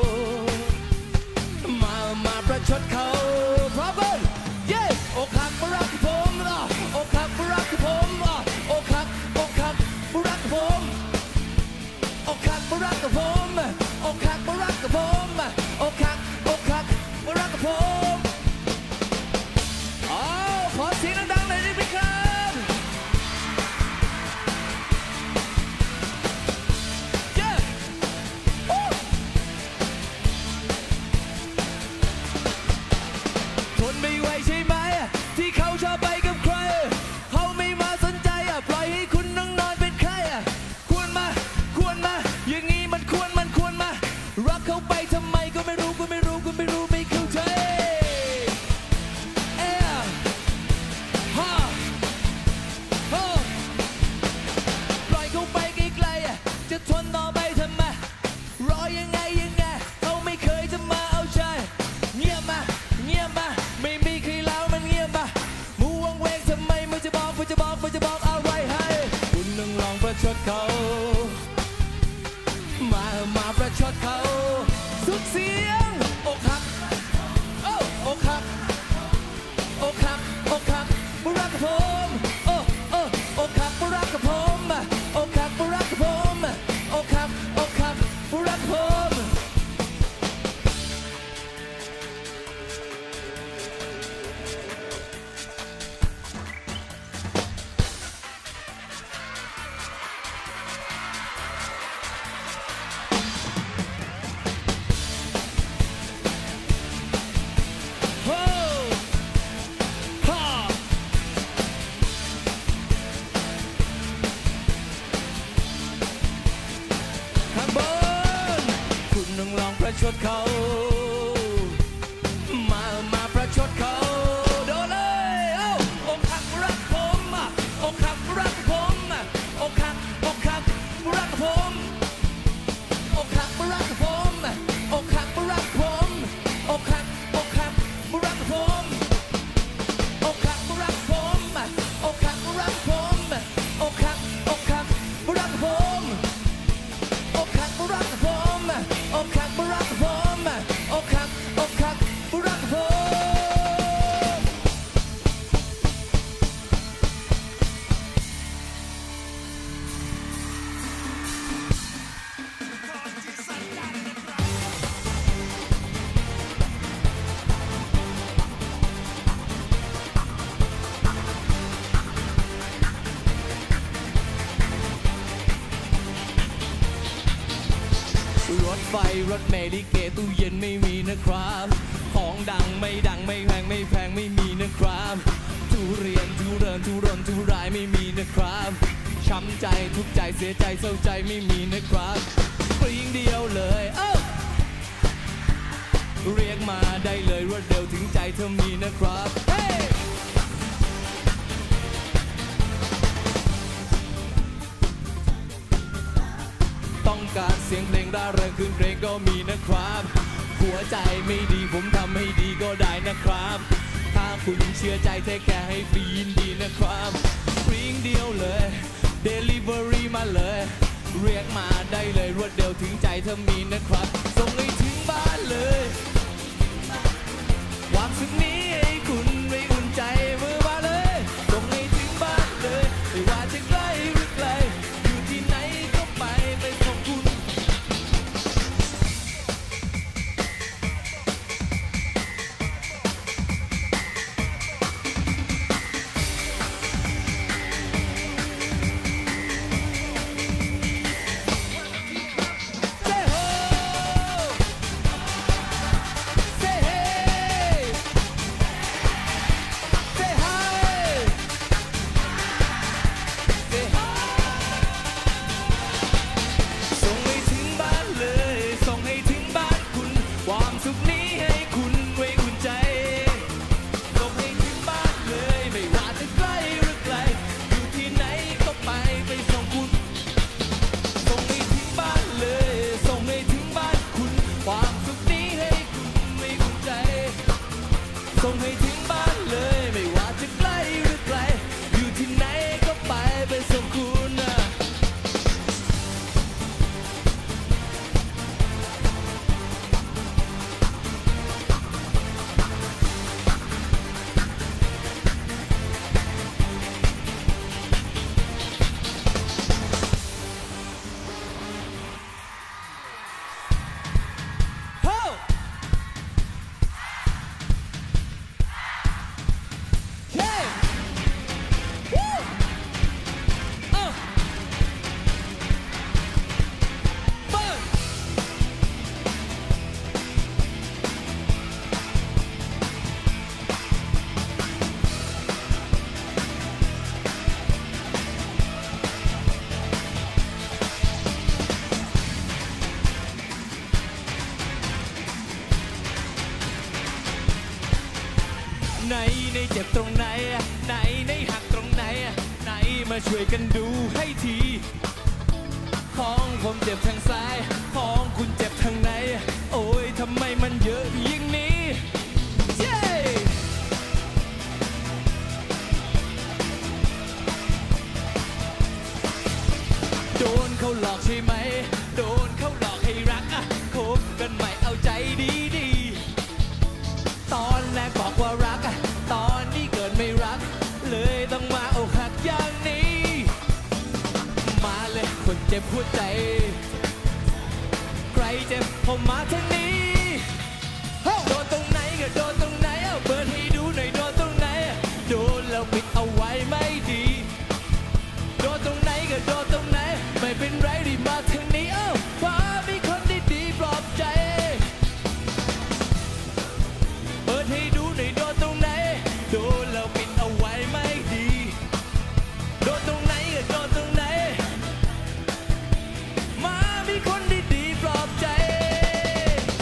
มามาประชดเขาพร้อมกันเย้อกหักมารักผมอ่ะอกหักมารักผมอ่ะอกหักอกหักมารักผมอกหักมารักกับผมอกหักมารักกับผมอกหักอกหักมารักกับผมอ๋อขอเสียงดังๆหน่อยได้ไหมครับเย้ทนไม่ไหวใช่ไหมที่เขาชอบไปกับใครเขาไม่มาสนใจปล่อยให้คุณนั่งนอนเป็นใครควรมาควรมาอย่างนี้มันควรมันควรมารักเขาไปทำไมก็ไม่รู้ก็ไม่รู้ก็ไม่รู้ไม่เข้าใจเอ๊ะฮ่าฮ่าปล่อยเขาไปไกลๆจะทนต่อไปทำไมรอยังไงยังไงเขาไม่เคยจะมาเอาใจเงียบมาเงียบมาไม่มีใครแล้วมันเงียบมามัววังเวงทำไมมันจะบอกมันจะบอกมันจะบอกอะไรให้คุณลองลองประชดเขามามาประชดเขาสุดเสียงอกหักโอ้อกหักอกหักอกหักมารักกับผมโอ้โอ้อกหักมารักกับผมอกหักมารักกับผมอกหักอกหักมารักกับผมข้างบนคุณต้องลองประชดเขาฟรถเมล์ลิเกตู้เย็นไม่มีนะครับของดังไม่ดังไม่แพงไม่แพงไม่มีนะครับทุเรียนทุเรินทุรนทุรายไม่มีนะครับช้ำใจทุกใจเสียใจเศร้าใจไม่มีนะครับปรีงเดียวเลยเอ้าเรียกมาได้เลยรวดเร็วถึงใจเธอมีนะครับ hey! ต้องการเสียงเพลงร่าเริงคืนเพลงก็มีนะครับหัวใจไม่ดีผมทำให้ดีก็ได้นะครับถ้าคุณเชื่อใจแท้แค่ให้ฟรียินดีนะครับปรีงเดียวเลย Delivery มาเลยเรียกมาได้เลยรวดเร็วถึงใจเธอมีนะครับส่งให้ถึงบ้านเลยความสุขนี้ให้คุณไม่อุ่นใจมือมาเลยส่งให้ถึงบ้านเลยไม่ว่าจะใกล้หรือไกลอยู่ที่ไหนก็ไปไปส่งคุณส่งให้ถึงบ้านเลยไม่ว่าจะใกล้หรือไกลอยู่ที่ไหนก็ไปไปส่งคุณนะไหนในเจ็บตรงไหนไหนในหักตรงไหนไหนมาช่วยกันดูให้ทีของผมเจ็บทางซ้ายของคุณเจ็บทางไหนโอ้ยทำไมมันเยอะอย่างนี้เย้โดนเขาหลอกใช่ไหมโดนเขาหลอกให้รักอะคบกันใหม่เอาใจดีดีตอนแรกบอกว่ารักตอนนี้เกิดไม่รักเลยต้องมาอกหักอย่างนี้มาเลยคนเจ็บหัวใจใครเจ็บผมมาทางนี้โดนตรงไหนก็โดนตรงไหนเอาเปิดให้ดูหน่อยโดนตรงไหนโดนแล้วปิดเอาไว้ไม่ดีโดนตรงไหนก็โดนตรงไหนไม่เป็นไรดีมาทางนี้เอ้าฟ้ามีคนดีๆปลอบใจเปิดให้ดูหน่อยโดนตรงไหนโดนแล้วปิดเอาไว้ไม่ดีโดนตรงไหนก็โดนตรงไหนมามีคนดีๆปลอบใจ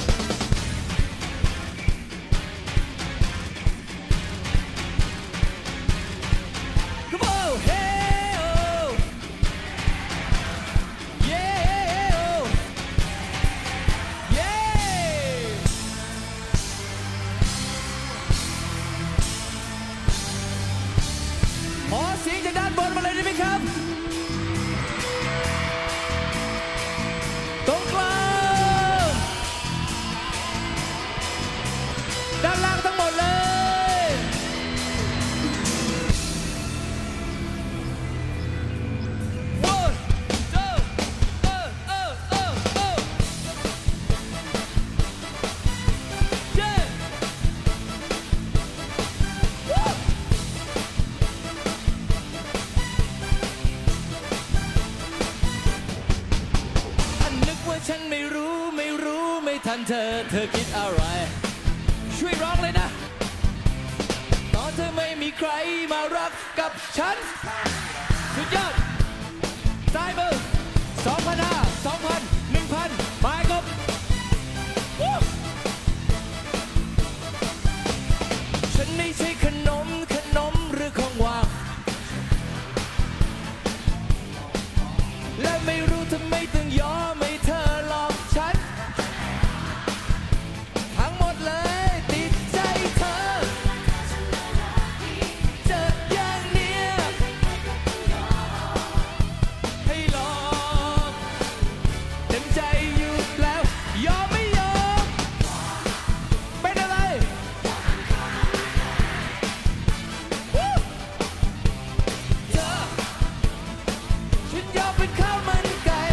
เธอเธอคิดอะไรช่วยร้องเลยนะตอนเธอไม่มีใครมารักกับฉันสุดยอดสายมือสองพันห้าสองพันหนึ่งพันไปครับฉันไม่ใช่ขนมขนมหรือของว่างและไม่รู้ทำไมต้องยอมให้เธอหลอกฉันทั้งหมดเลยติดใจเธอเจออย่างเนี้ยให้หลอกเต็มใจอยู่แล้วยอมไม่ยอมเป็นอะไรเธอฉันยอมเป็นข้าวมันไก่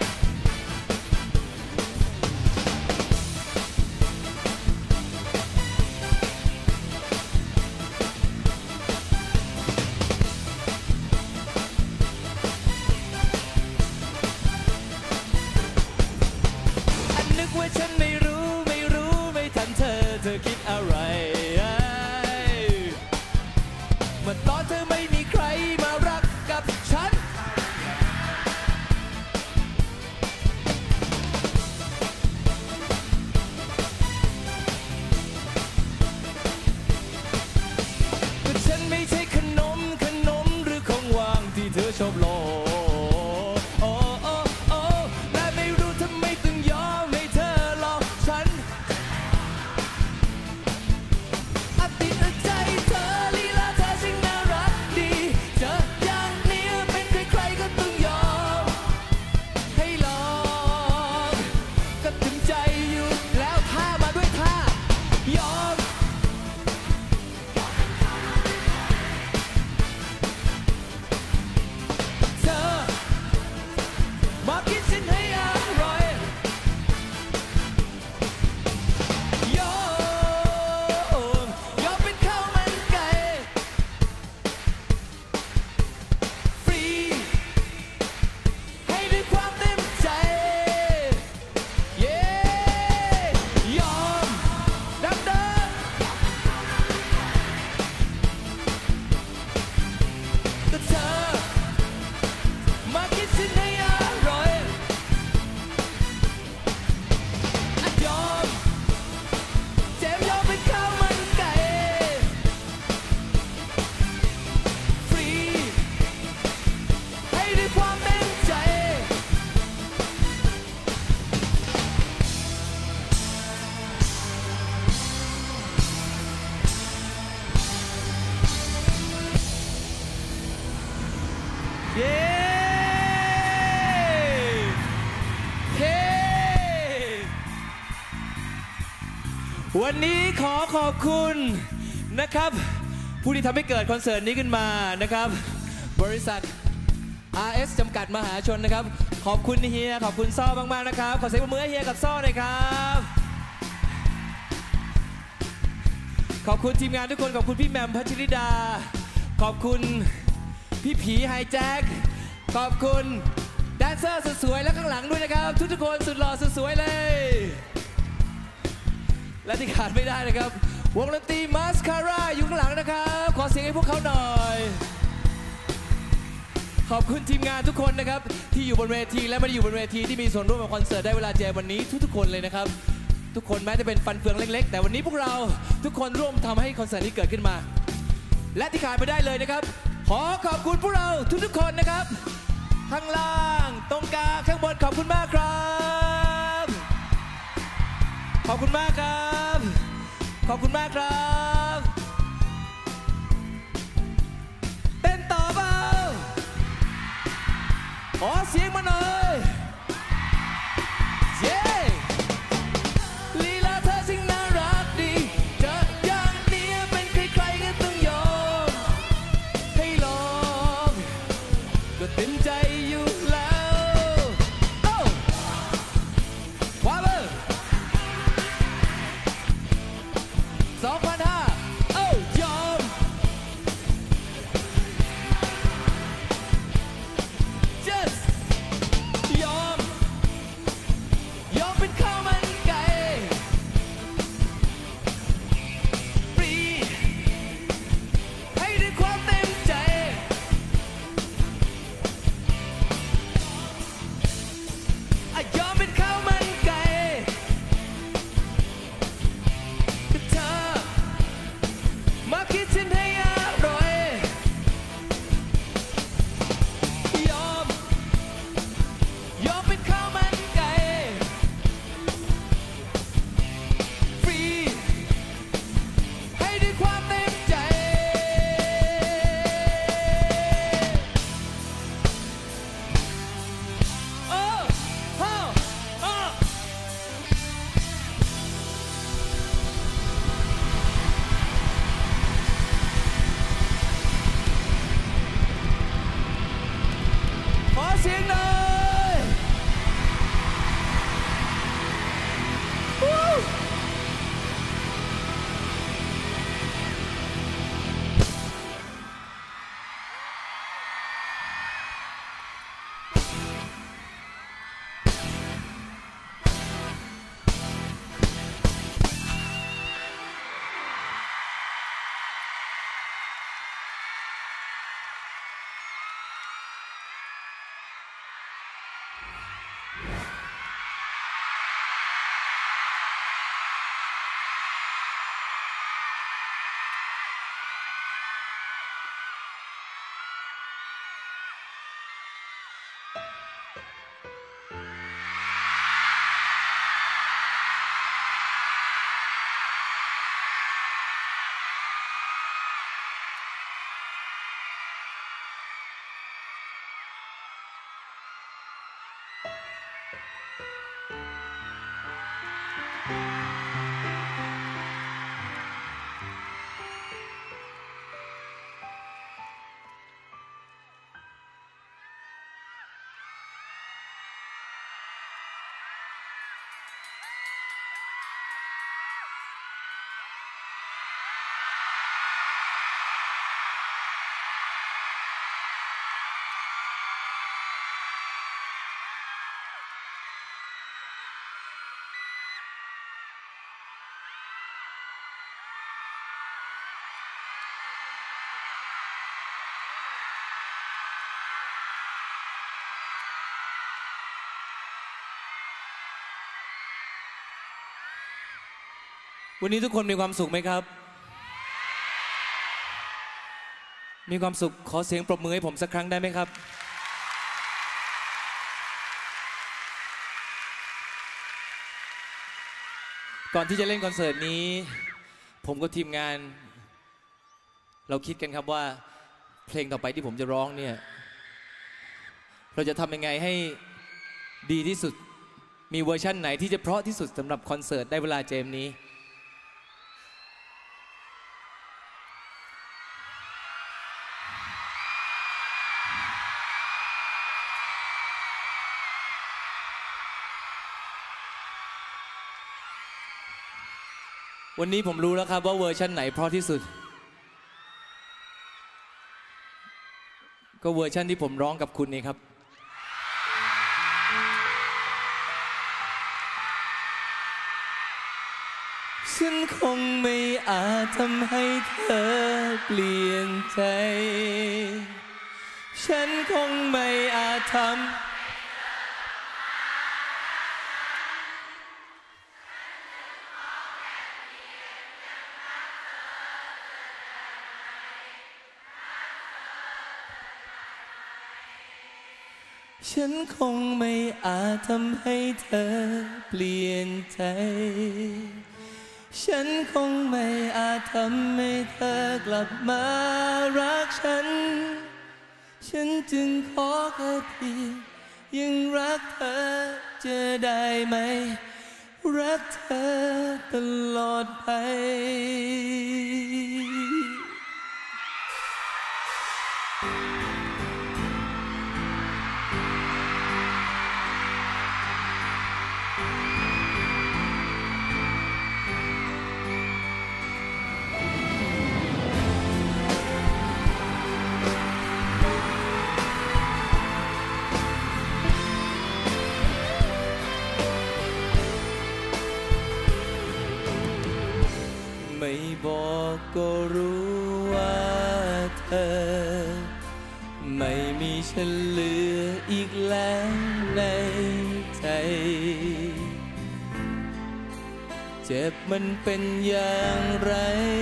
อันนึกว่าฉันไม่รู้ไม่รู้ไม่ทันเธอเธอคิดอะไรเมื่อตอนเธอไม่มีใครมารักกับฉันก็ฉันไม่ใช่ขนมขนมหรือของว่างที่เธอชอบโลโอ้โอ้โอ้และไม่รู้ทำไมต้องยอมให้เธอหลอกฉันอติดใจเธอลีลาเธอช่างน่ารักดีเจออย่างนี้เป็นใครๆก็ต้องยอมให้หลอกก็ถึงใจอยู่แล้วท่ามาด้วยท่ายอมเธอมากินฉันให้อร่อยยอมยอมเป็นข้าวมันไก่ฟรีให้ด้วยความเต็มใจเย้ยอมดังเดิมก็เธอมากินฉันให้อร่อยอ่ะยอมเจมส์ยอมเป็นข้าวมันไก่ฟรีให้ด้วยความเต็มใจเย้เฮ้วันนี้ขอขอบคุณนะครับ ผู้ที่ทำให้เกิดคอนเสิร์ตนี้ขึ้นมานะครับ บริษัท อาร์ เอส จำกัดมหาชนนะครับ ขอบคุณเฮียขอบคุณซ่อมากๆนะครับ ขอเสียงปรบมือให้เฮียกับซ่อหน่อยครับ ขอบคุณทีมงานทุกคนขอบคุณพี่แหม่มพัชริดา ขอบคุณพี่ผีไฮแจ็คขอบคุณแดนเซอร์สุดสวยและข้างหลังด้วยนะครับ ทุกๆคนสุดหล่อสุดสวยเลย และที่ขาดไม่ได้นะครับ วงดนตรีมาสคาร่าอยู่ข้างหลังนะครับขอเสียงให้พวกเขาหน่อย ขอบคุณทีมงานทุกคนนะครับที่อยู่บนเวทีและไม่ได้อยู่บนเวทีที่มีส่วนร่วมกับคอนเสิร์ตได้เวลาแจมวันนี้ทุกๆคนเลยนะครับทุกคนแม้จะเป็นฟันเฟืองเล็กๆแต่วันนี้พวกเราทุกคนร่วมทำให้คอนเสิร์ตนี้เกิดขึ้นมาและที่ขาดไม่ได้เลยนะครับขอขอบคุณพวกเราทุกๆคนนะครับข้างล่างตรงกลางข้างบนขอบคุณมากครับขอบคุณมากครับขอบคุณมากครับเต้นต่อเปล่าขอเสียงมาหน่อยเย้ลีลาเธอช่างน่ารักดีเจออย่างนี้เป็นใครๆก็ต้องยอมให้ลองก็เต็มใจอยู่แล้วโอ้ว้าวสองพันห้าโอ้ยอม just ยวันนี้ทุกคนมีความสุขไหมครับมีความสุขขอเสียงปรบมือให้ผมสักครั้งได้ไหมครับก่อนที่จะเล่นคอนเสิร์ตนี้ผมกับทีมงานเราคิดกันครับว่าเพลงต่อไปที่ผมจะร้องเนี่ยเราจะทำยังไงให้ดีที่สุดมีเวอร์ชั่นไหนที่จะเพราะที่สุดสำหรับคอนเสิร์ตได้เวลาเจมนี้วันนี้ผมรู้แล้วครับว่าเวอร์ชันไหนเพราะที่สุดก็เวอร์ชันที่ผมร้องกับคุณนี่ครับฉันคงไม่อาจทำให้เธอเปลี่ยนใจฉันคงไม่อาจทำฉันคงไม่อาจทำให้เธอเปลี่ยนใจฉันคงไม่อาจทำให้เธอกลับมารักฉันฉันจึงขอแค่เพียงยังรักเธอจะได้ไหมรักเธอตลอดไปไม่บอกก็รู้ว่าเธอไม่มีฉันเหลืออีกแล้วในใจเจ็บมันเป็นอย่างไร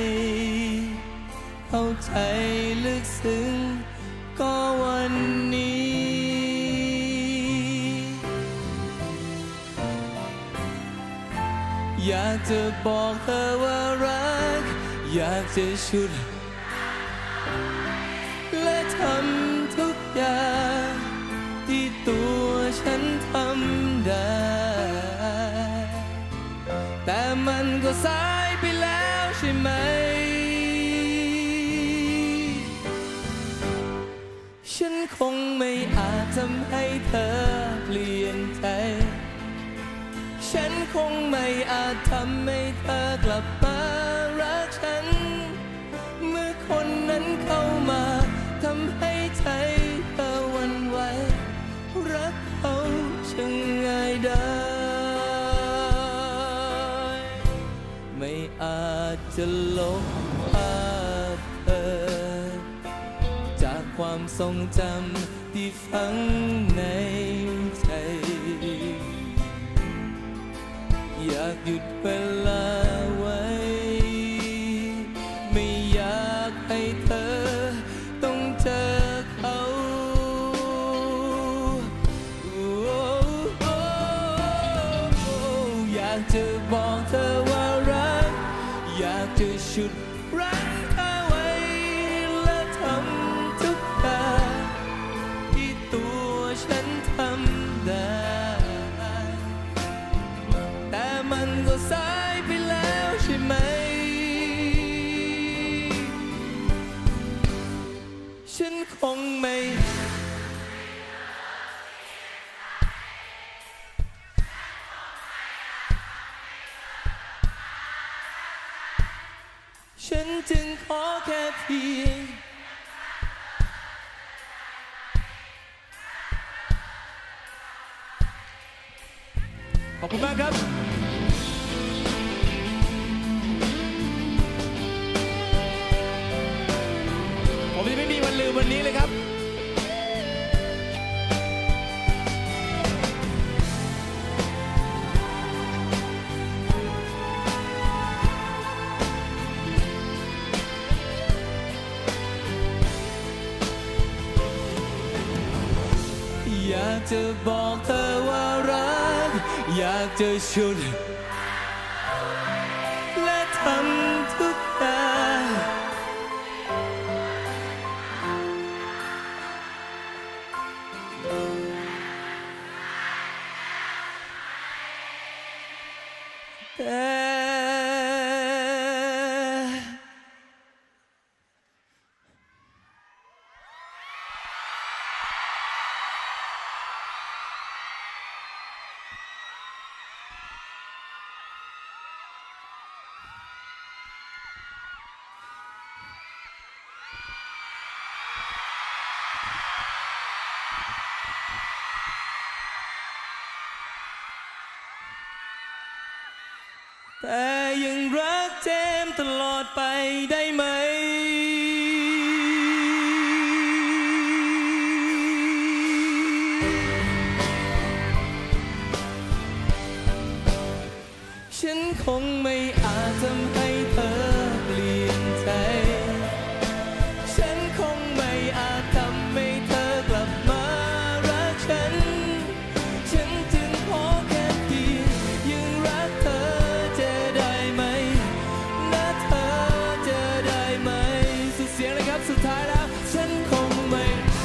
เข้าใจลึกซึ้งก็วันนี้อยากจะบอกเธอว่ารักอยากจะชุดและทำทุกอย่างที่ตัวฉันทำได้แต่มันก็สายไปแล้วใช่ไหมฉันคงไม่อาจทำให้เธอเปลี่ยนใจฉันคงไม่อาจทำให้เธอกลับมารักฉันเมื่อคนนั้นเข้ามาทำให้ใจเธอหวั่นไหวรักเขาช่างง่ายได้ไม่อาจจะลบภาพเธอจากความทรงจำที่ฝังในใจอยากหยุดเวลาไว้ไม่อยากให้เธอต้องเจอเขาอยากจะบอกเธอว่ารักอยากจะฉุดรั้งเธอไว้และทำทุกอย่างที่ตัวฉันทำได้มันก็สายไปแล้วใช่ไหมฉันคงไม่ฉันจึงขอแค่เพียงขอบคุณมากครับผมจะไม่มีวันลืมวันนี้เลยครับจะบอกเธอว่ารักอยากจะชุดและทำทุกอย่างแต่แต่ยังรักเจมส์ตลอดไปได้ไหมฉันคงไม่อาจทำให้เธอเปลี่ยนใจฉันคงไม่อาจทำให้เธอกลับมารักฉันฉันจึงขอแค่เพียงยังรักเธอจะได้ไหมนะเธอจะได้ไหมสุดเสียงเลยครับสุดท้ายแล้วฉันคงไม่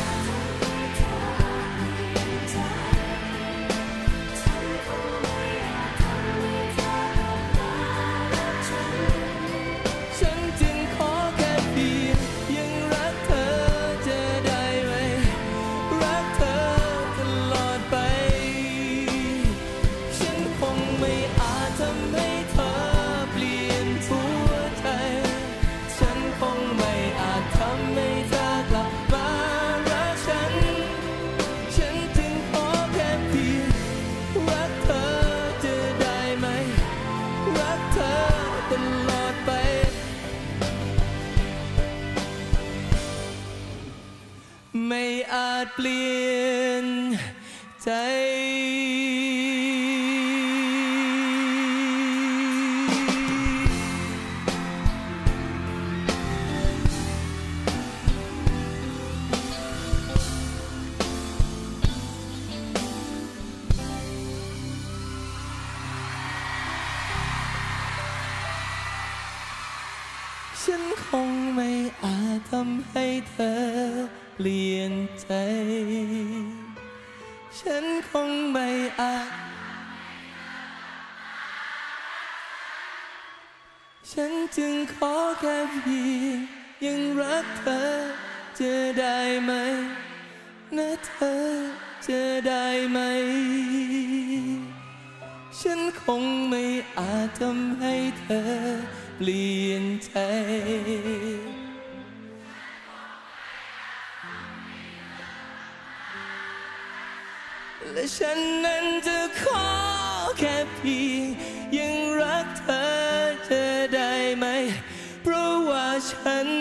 ฉันจึงขอแค่เพียงยังรักเธอจะได้ไหมรักเธอตลอดไปฉันคงไม่อาจทำให้เธอเปลี่ยนหัวใจฉันคงไม่อาจทำให้เธอกลับมารักฉันฉันจึงขอแค่เพียงรักเธอจะได้ไหมรักเธอตลอดไปไม่อาจเปลี่ยนใจฉันคงไม่อาจทำให้เธอเปลี่ยนใจฉันคงไม่อาจฉันจึงขอแค่เพียงยังรักเธอจะได้ไหมนะเธอจะได้ไหมฉันคงไม่อาจทำให้เธอเปลี่ยนใจและฉันนั้นจะขอแค่เพียงยังรักเธอจะได้ไหมเพราะว่าฉัน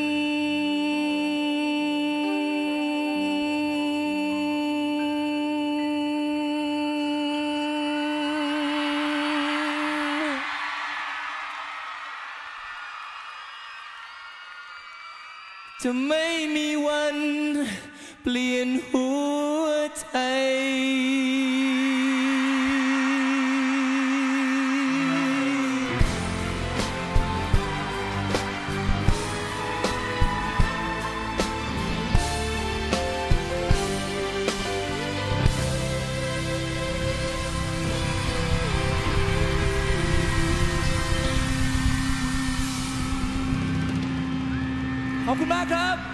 จะไม่มีวันเปลี่ยนหัวใจขอบคุณมากครับ